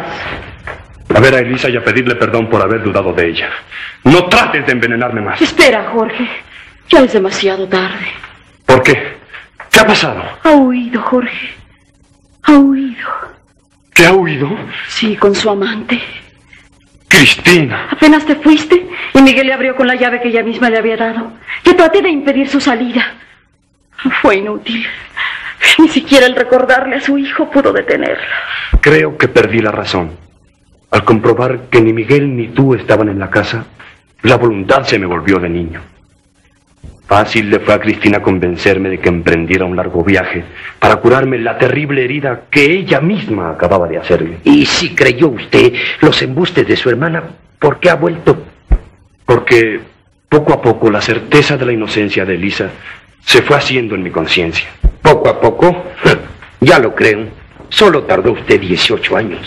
A ver a Elisa y a pedirle perdón por haber dudado de ella. No trates de envenenarme más. Espera, Jorge. Ya es demasiado tarde. ¿Por qué? ¿Qué ha pasado? Ha huido, Jorge. Ha huido. ¿Qué ha huido? Sí, con su amante. Cristina. Apenas te fuiste y Miguel le abrió con la llave que ella misma le había dado. Yo traté de impedir su salida. Fue inútil. Ni siquiera el recordarle a su hijo pudo detenerla. Creo que perdí la razón. Al comprobar que ni Miguel ni tú estaban en la casa, la voluntad se me volvió de niño. Fácil le fue a Cristina convencerme de que emprendiera un largo viaje para curarme la terrible herida que ella misma acababa de hacerme. Y si creyó usted los embustes de su hermana, ¿por qué ha vuelto? Porque poco a poco la certeza de la inocencia de Elisa se fue haciendo en mi conciencia. ¿Poco a poco? Ya lo creo. Solo tardó usted dieciocho años.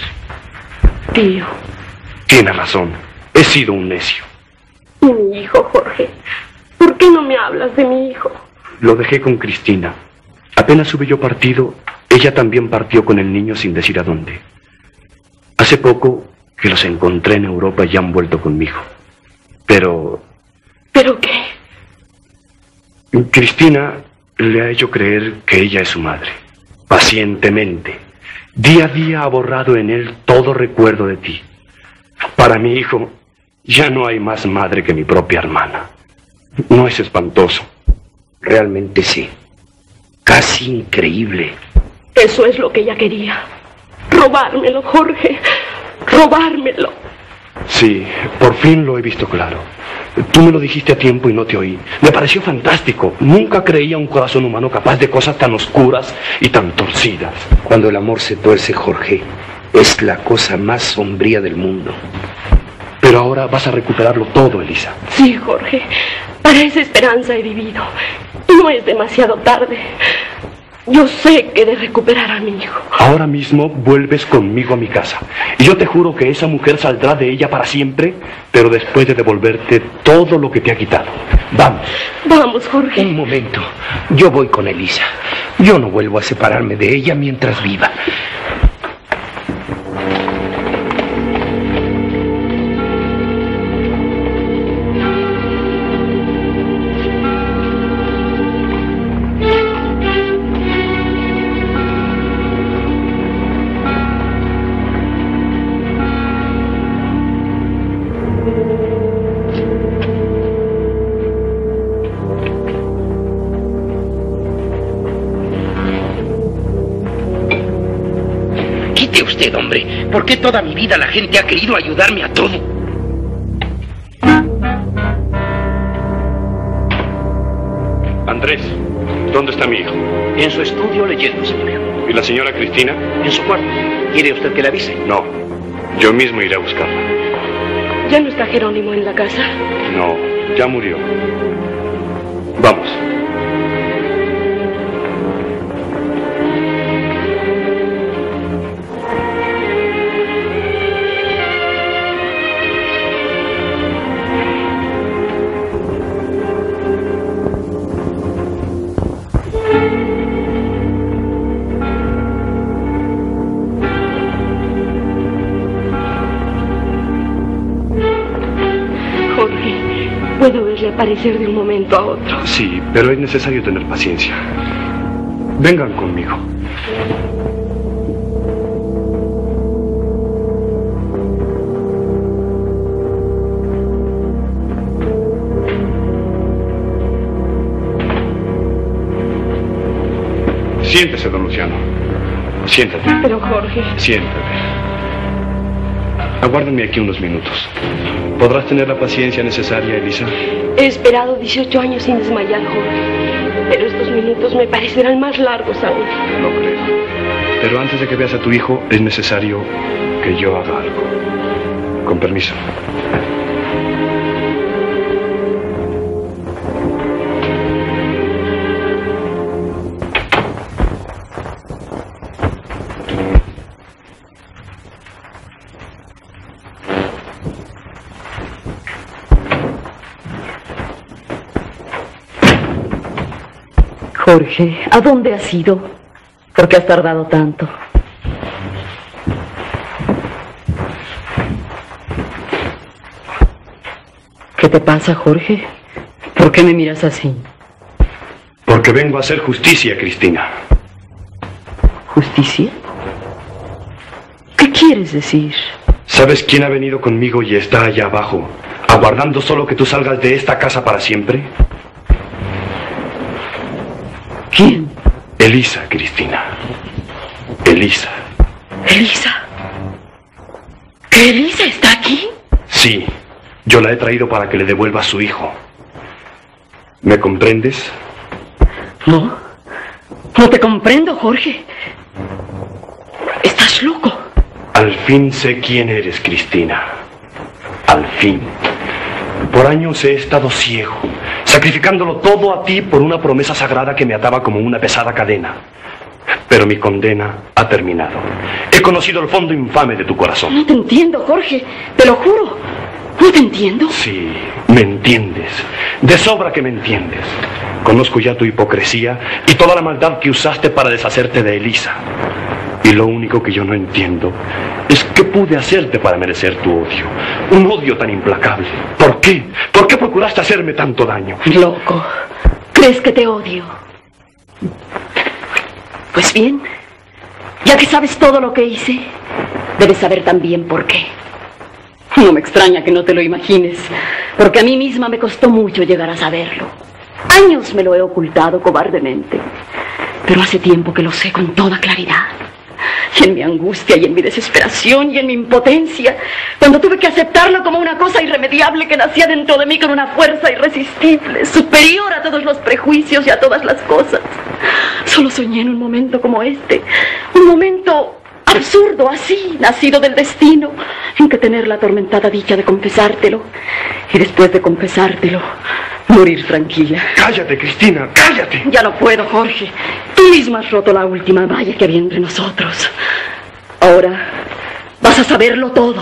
Tío. Tiene razón. He sido un necio. ¿Y mi hijo, Jorge? ¿Por qué no me hablas de mi hijo? Lo dejé con Cristina. Apenas hube yo partido, ella también partió con el niño sin decir a dónde. Hace poco que los encontré en Europa y han vuelto conmigo. Pero... ¿Pero qué? Cristina le ha hecho creer que ella es su madre. Pacientemente. Día a día ha borrado en él todo recuerdo de ti. Para mi hijo, ya no hay más madre que mi propia hermana. ¿No es espantoso? Realmente sí. Casi increíble. Eso es lo que ella quería. Robármelo, Jorge. Robármelo. Sí, por fin lo he visto claro. Tú me lo dijiste a tiempo y no te oí. Me pareció fantástico. Nunca creía un corazón humano capaz de cosas tan oscuras y tan torcidas. Cuando el amor se tuerce, Jorge, es la cosa más sombría del mundo. Pero ahora vas a recuperarlo todo, Elisa. Sí, Jorge. Para esa esperanza he vivido. No es demasiado tarde. Yo sé que he de recuperar a mi hijo. Ahora mismo vuelves conmigo a mi casa. Y yo te juro que esa mujer saldrá de ella para siempre, pero después de devolverte todo lo que te ha quitado. Vamos. Vamos, Jorge. Un momento. Yo voy con Elisa. Yo no vuelvo a separarme de ella mientras viva. Usted, hombre, ¿por qué toda mi vida la gente ha querido ayudarme a todo? Andrés, ¿dónde está mi hijo? En su estudio leyendo, señor. ¿Y la señora Cristina? En su cuarto. ¿Quiere usted que le avise? No, yo mismo iré a buscarla. ¿Ya no está Jerónimo en la casa? No, ya murió. Vamos. Puedo verle aparecer de un momento a otro. Sí, pero es necesario tener paciencia. Vengan conmigo. Siéntese, don Luciano. Siéntate. Pero, Jorge... Siéntate. Aguárdame aquí unos minutos. ¿Podrás tener la paciencia necesaria, Elisa? He esperado dieciocho años sin desmayar, Jorge. Pero estos minutos me parecerán más largos aún. No creo. Pero antes de que veas a tu hijo, es necesario que yo haga algo. Con permiso. Jorge, ¿a dónde has ido? ¿Por qué has tardado tanto? ¿Qué te pasa, Jorge? ¿Por qué me miras así? Porque vengo a hacer justicia, Cristina. ¿Justicia? ¿Qué quieres decir? ¿Sabes quién ha venido conmigo y está allá abajo, aguardando solo que tú salgas de esta casa para siempre? ¿Quién? Elisa, Cristina. Elisa. ¿Elisa? ¿Que Elisa está aquí? Sí, yo la he traído para que le devuelva a su hijo. ¿Me comprendes? No, no te comprendo, Jorge. Estás loco. Al fin sé quién eres, Cristina. Al fin. Por años he estado ciego, sacrificándolo todo a ti por una promesa sagrada que me ataba como una pesada cadena. Pero mi condena ha terminado. He conocido el fondo infame de tu corazón. No te entiendo, Jorge, te lo juro. ¿No te entiendo? Sí, me entiendes. De sobra que me entiendes. Conozco ya tu hipocresía y toda la maldad que usaste para deshacerte de Elisa. Y lo único que yo no entiendo es qué pude hacerte para merecer tu odio. Un odio tan implacable. ¿Por qué? ¿Por qué procuraste hacerme tanto daño? Loco. ¿Crees que te odio? Pues bien, ya que sabes todo lo que hice, debes saber también por qué. No me extraña que no te lo imagines, porque a mí misma me costó mucho llegar a saberlo. Años me lo he ocultado cobardemente, pero hace tiempo que lo sé con toda claridad. Y en mi angustia y en mi desesperación y en mi impotencia, cuando tuve que aceptarlo como una cosa irremediable que nacía dentro de mí con una fuerza irresistible, superior a todos los prejuicios y a todas las cosas. Solo soñé en un momento como este, un momento absurdo, así, nacido del destino, en que tener la atormentada dicha de confesártelo, y después de confesártelo, morir tranquila. Cállate, Cristina, cállate. Ya no puedo, Jorge. Tú mismo has roto la última valla que había entre nosotros. Ahora vas a saberlo todo.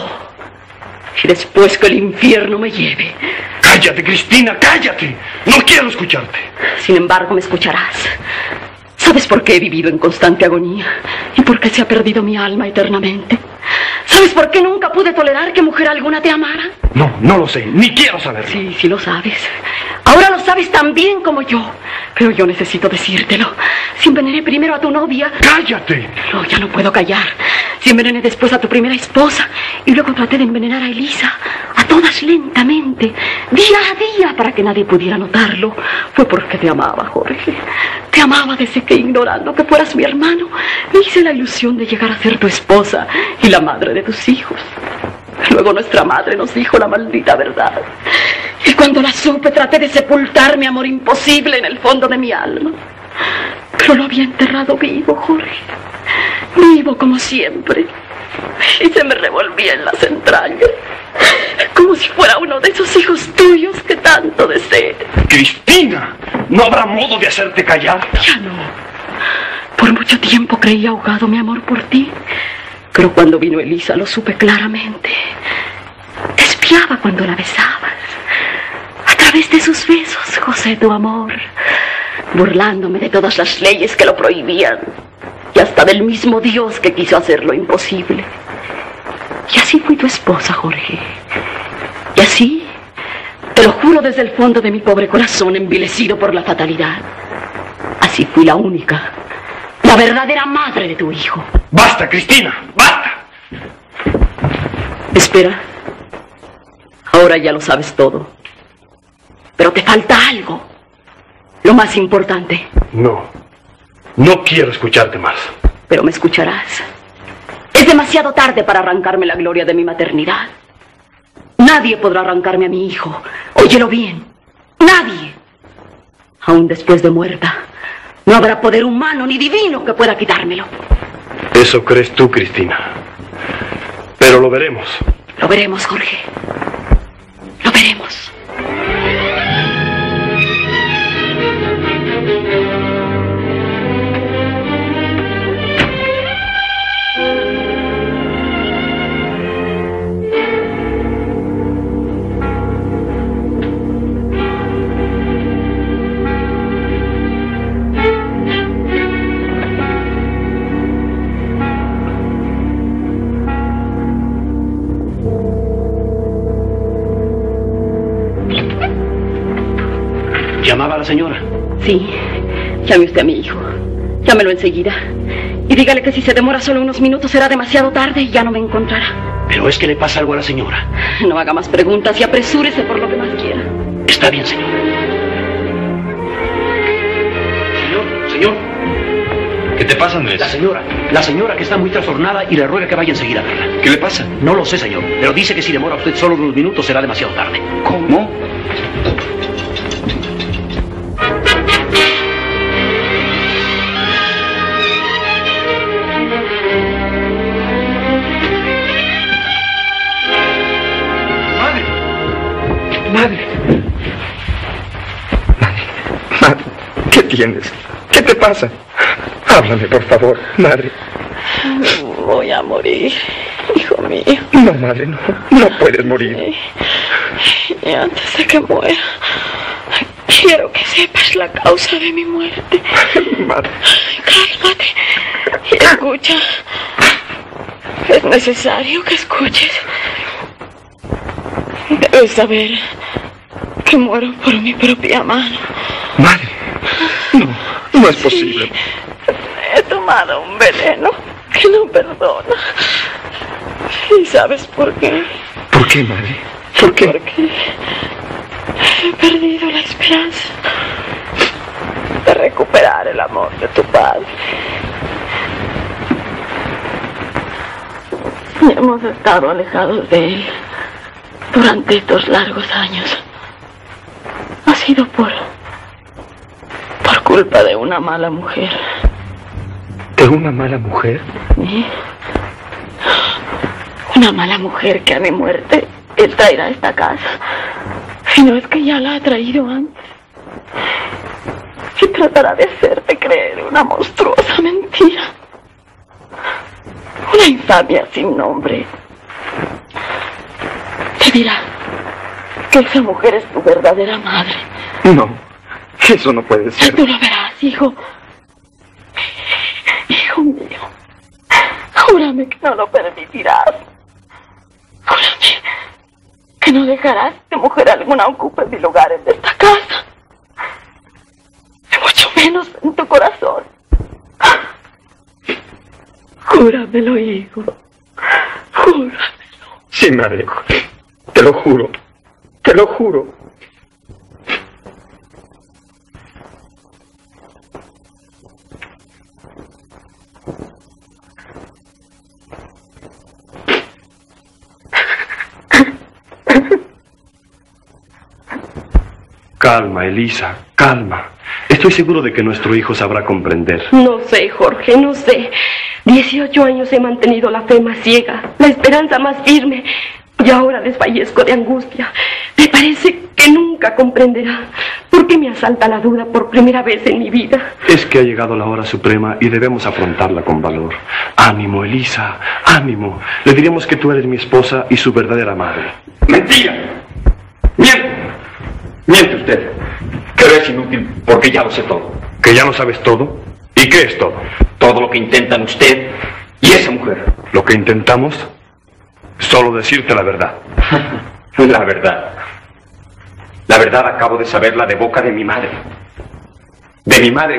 Y después que el infierno me lleve. Cállate, Cristina, cállate. No quiero escucharte. Sin embargo, me escucharás. ¿Sabes por qué he vivido en constante agonía? ¿Y por qué se ha perdido mi alma eternamente? ¿Sabes por qué nunca pude tolerar que mujer alguna te amara? No, no lo sé, ni quiero saberlo. Sí, sí lo sabes. Ahora lo sabes tan bien como yo. Pero yo necesito decírtelo. Si envenené primero a tu novia... ¡Cállate! No, ya no puedo callar. Si envenené después a tu primera esposa y luego traté de envenenar a Elisa, a todas lentamente, día a día, para que nadie pudiera notarlo, fue porque te amaba, Jorge. Te amaba desde que, ignorando que fueras mi hermano, me hice la ilusión de llegar a ser tu esposa y la madre de tus hijos. Luego nuestra madre nos dijo la maldita verdad. Y cuando la supe, traté de sepultar mi amor imposible en el fondo de mi alma. Pero lo había enterrado vivo, Jorge. Vivo como siempre. Y se me revolvía en las entrañas, como si fuera uno de esos hijos tuyos que tanto deseé. ¡Cristina! ¿No habrá modo de hacerte callar? Ya no. Por mucho tiempo creí ahogado mi amor por ti. Pero cuando vino Elisa lo supe claramente. Te espiaba cuando la besabas. A través de sus besos, José, tu amor. Burlándome de todas las leyes que lo prohibían. Y hasta del mismo Dios que quiso hacerlo imposible. Y así fui tu esposa, Jorge. Y así, te lo juro desde el fondo de mi pobre corazón envilecido por la fatalidad, así fui la única, la verdadera madre de tu hijo. ¡Basta, Cristina! ¡Basta! Espera. Ahora ya lo sabes todo. Pero te falta algo. Lo más importante. No. No quiero escucharte más. Pero me escucharás. Es demasiado tarde para arrancarme la gloria de mi maternidad. Nadie podrá arrancarme a mi hijo. Óyelo bien. Nadie. Aún después de muerta, no habrá poder humano ni divino que pueda quitármelo. Eso crees tú, Cristina. Pero lo veremos. Lo veremos, Jorge. Lo veremos. ¿Llamaba a la señora? Sí, llame usted a mi hijo. Llámelo enseguida. Y dígale que si se demora solo unos minutos será demasiado tarde y ya no me encontrará. Pero es que le pasa algo a la señora. No haga más preguntas y apresúrese por lo que más quiera. Está bien, señor. Señor, señor. ¿Qué te pasa, Andrés? La señora, la señora que está muy trastornada y le ruega que vaya enseguida a verla. ¿Qué le pasa? No lo sé, señor, pero dice que si demora usted solo unos minutos será demasiado tarde. ¿Cómo? Madre. Madre. Madre. ¿Qué tienes? ¿Qué te pasa? Háblame, por favor, madre. Voy a morir, hijo mío. No, madre, no. No puedes morir. Y antes de que muera, quiero que sepas la causa de mi muerte. Madre. Cálmate y escucha. Es necesario que escuches. Debes saber que muero por mi propia mano. Madre, no, no es posible. Sí, he tomado un veneno que no perdona. ¿Y sabes por qué? ¿Por qué, madre? ¿Por qué? Porque he perdido la esperanza de recuperar el amor de tu padre. Y hemos estado alejados de él durante estos largos años. Ha sido por... por culpa de una mala mujer. ¿De una mala mujer? ¿Sí? Una mala mujer que a mi muerte él traerá a esta casa. Y no es que ya la ha traído antes. Y tratará de hacerte creer una monstruosa mentira. Una infamia sin nombre. Te dirá que esa mujer es tu verdadera madre. No, eso no puede ser. Tú lo verás, hijo. Hijo mío. Júrame que no lo permitirás. Júrame que no dejarás que mujer alguna ocupe mi lugar en esta casa. Y mucho menos en tu corazón. Júramelo, hijo. Júramelo. Sí, madre. Te lo juro. Te lo juro. Calma, Elisa, calma. Estoy seguro de que nuestro hijo sabrá comprender. No sé, Jorge, no sé. Dieciocho años he mantenido la fe más ciega, la esperanza más firme, y ahora desfallezco de angustia. Me parece que nunca comprenderá por qué me asalta la duda por primera vez en mi vida. Es que ha llegado la hora suprema y debemos afrontarla con valor. Ánimo, Elisa, ánimo. Le diremos que tú eres mi esposa y su verdadera madre. ¡Mentira! ¡Miente! Miente usted. Pero es inútil porque ya lo sé todo. ¿Que ya lo sabes todo? ¿Y qué es todo? Todo lo que intentan usted y esa mujer. Lo que intentamos, solo decirte la verdad. La verdad. La verdad acabo de saberla de boca de mi madre. De mi madre.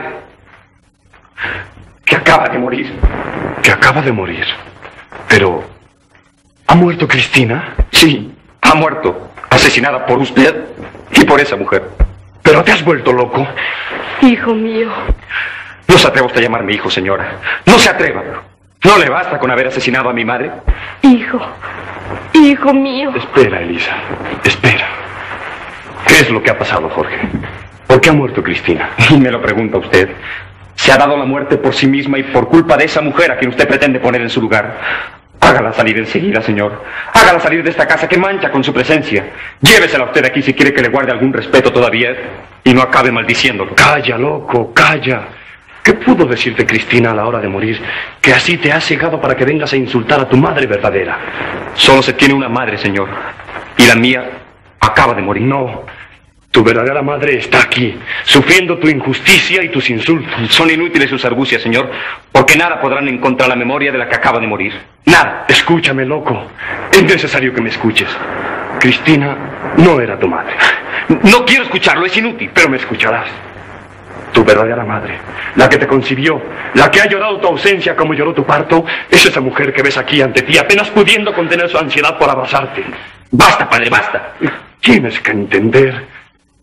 Que acaba de morir. Que acaba de morir. Pero... ¿ha muerto Cristina? Sí, ha muerto. Asesinada por usted y por esa mujer. ¿Pero te has vuelto loco? Hijo mío. No se atreva usted a llamarme hijo, señora. No se atreva. ¿No le basta con haber asesinado a mi madre? Hijo. Hijo mío. Espera, Elisa. Espera. ¿Qué es lo que ha pasado, Jorge? ¿Por qué ha muerto Cristina? Y me lo pregunta usted. Se ha dado la muerte por sí misma y por culpa de esa mujer a quien usted pretende poner en su lugar. Hágala salir enseguida, señor. Hágala salir de esta casa que mancha con su presencia. Llévesela usted aquí si quiere que le guarde algún respeto todavía y no acabe maldiciéndolo. Calla, loco, calla. ¿Qué pudo decirte Cristina a la hora de morir? Que así te ha cegado para que vengas a insultar a tu madre verdadera. Solo se tiene una madre, señor. Y la mía acaba de morir. No. Tu verdadera madre está aquí, sufriendo tu injusticia y tus insultos. Son inútiles sus argucias, señor, porque nada podrán encontrar la memoria de la que acaba de morir. Nada. Escúchame, loco. Es necesario que me escuches. Cristina no era tu madre. No quiero escucharlo, es inútil. Pero me escucharás. Tu verdadera madre, la que te concibió, la que ha llorado tu ausencia como lloró tu parto, es esa mujer que ves aquí ante ti, apenas pudiendo contener su ansiedad por abrazarte. Basta, padre, basta. Tienes que entender...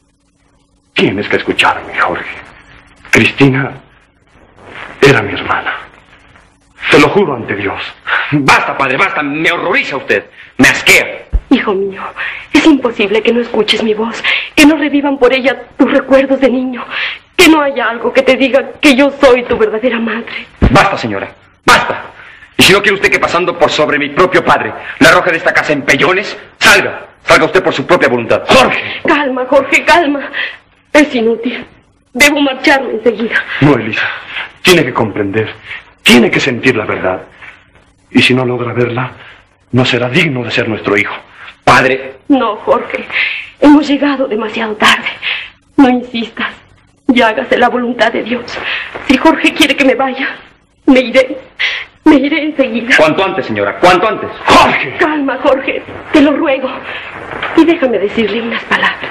Tienes que escucharme, Jorge. Cristina era mi hermana. Te lo juro ante Dios. Basta, padre, basta. Me horroriza usted. Me asquea. Hijo mío, es imposible que no escuches mi voz, que no revivan por ella tus recuerdos de niño, que no haya algo que te diga que yo soy tu verdadera madre. Basta, señora. Basta. Y si no quiere usted que pasando por sobre mi propio padre la arroje de esta casa en pellones, salga. Salga usted por su propia voluntad. Jorge. Calma, Jorge, calma. Es inútil. Debo marcharme enseguida. No, Elisa. Tiene que comprender. Tiene que sentir la verdad. Y si no logra verla, no será digno de ser nuestro hijo. Padre. No, Jorge. Hemos llegado demasiado tarde. No insistas. Ya hágase la voluntad de Dios. Si Jorge quiere que me vaya, me iré. Me iré enseguida. Cuanto antes, señora. Cuanto antes. ¡Jorge! Calma, Jorge. Te lo ruego. Y déjame decirle unas palabras.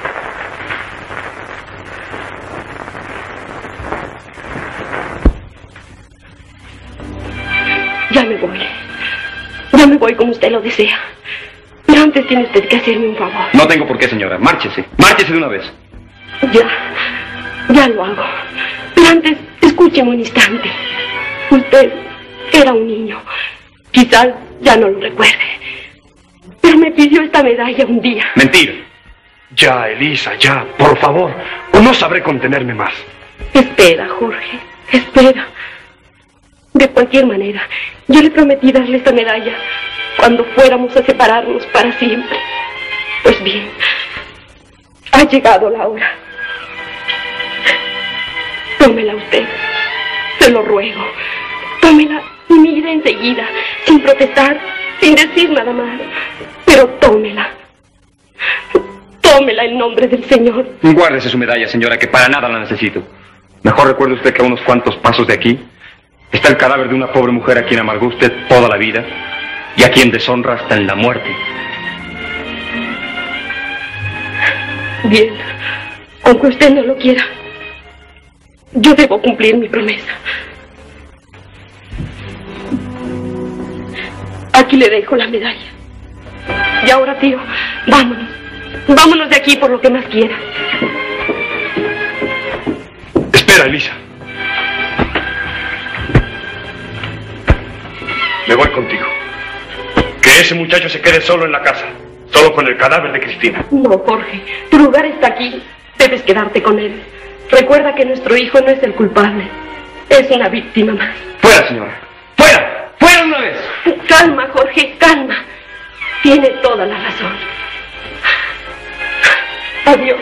Ya me voy. Ya me voy como usted lo desea. Pero antes tiene usted que hacerme un favor. No tengo por qué, señora. Márchese. Márchese de una vez. Ya. Ya lo hago. Pero antes, escúcheme un instante. Usted era un niño. Quizás ya no lo recuerde. Pero me pidió esta medalla un día. Mentira. Ya, Elisa, ya, por favor. O no sabré contenerme más. Espera, Jorge, espera. De cualquier manera, yo le prometí darle esta medalla cuando fuéramos a separarnos para siempre. Pues bien, ha llegado la hora. Tómela usted, se lo ruego. Tómela y me iré enseguida, sin protestar, sin decir nada más. Pero tómela. Tómela en nombre del Señor. Guárdese su medalla, señora, que para nada la necesito. Mejor recuerde usted que a unos cuantos pasos de aquí está el cadáver de una pobre mujer a quien amargó usted toda la vida y a quien deshonra hasta en la muerte. Bien, aunque usted no lo quiera, yo debo cumplir mi promesa. Aquí le dejo la medalla. Y ahora, tío, vámonos. Vámonos de aquí por lo que más quiera. Espera, Elisa. Me voy contigo. Que ese muchacho se quede solo en la casa, solo con el cadáver de Cristina. No, Jorge, tu lugar está aquí. Debes quedarte con él. Recuerda que nuestro hijo no es el culpable. Es una víctima más. ¡Fuera, señora! ¡Fuera! ¡Fuera de una vez! Calma, Jorge, calma. Tiene toda la razón. Adiós.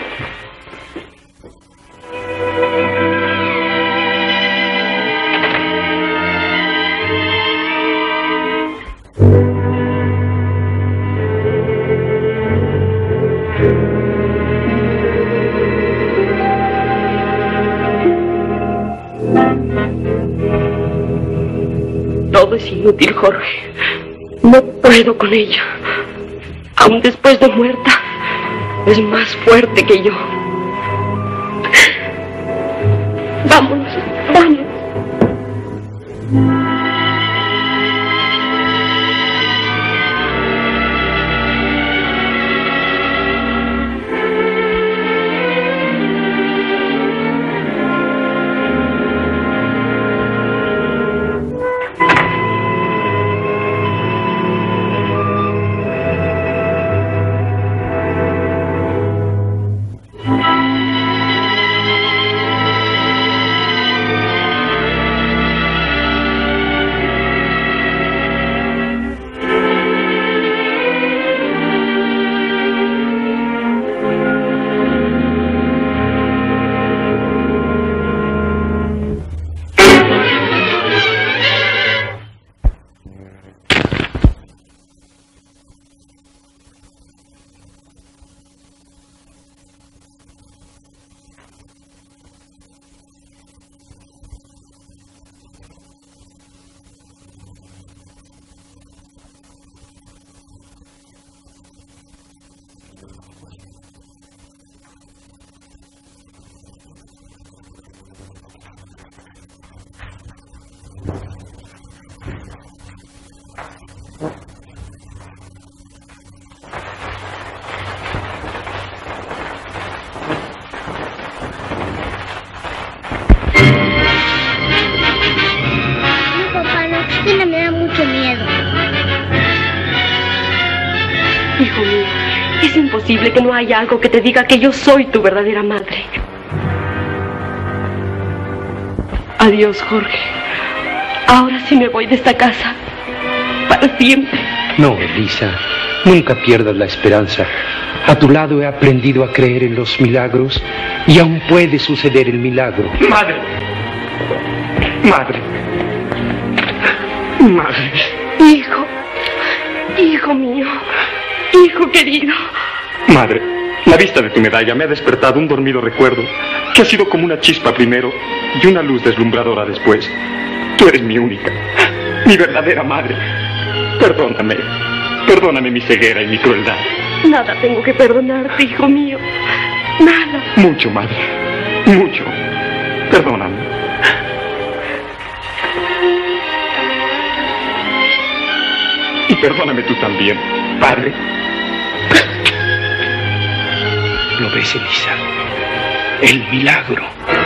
Todo es inútil, Jorge. No puedo con ella. Aún después de muerta, es más fuerte que yo. Vámonos, vámonos. Hijo mío, es imposible que no haya algo que te diga que yo soy tu verdadera madre. Adiós, Jorge. Ahora sí me voy de esta casa. Para siempre. No, Elisa. Nunca pierdas la esperanza. A tu lado he aprendido a creer en los milagros y aún puede suceder el milagro. ¡Madre! ¡Madre! ¡Madre! Hijo. Hijo mío. Hijo querido. Madre, la vista de tu medalla me ha despertado un dormido recuerdo que ha sido como una chispa primero y una luz deslumbradora después. Tú eres mi única, mi verdadera madre. Perdóname, perdóname mi ceguera y mi crueldad. Nada tengo que perdonarte, hijo mío. Nada. Mucho, madre, mucho. Perdóname. Y perdóname tú también, padre. ¿Lo ves, Elisa? El milagro.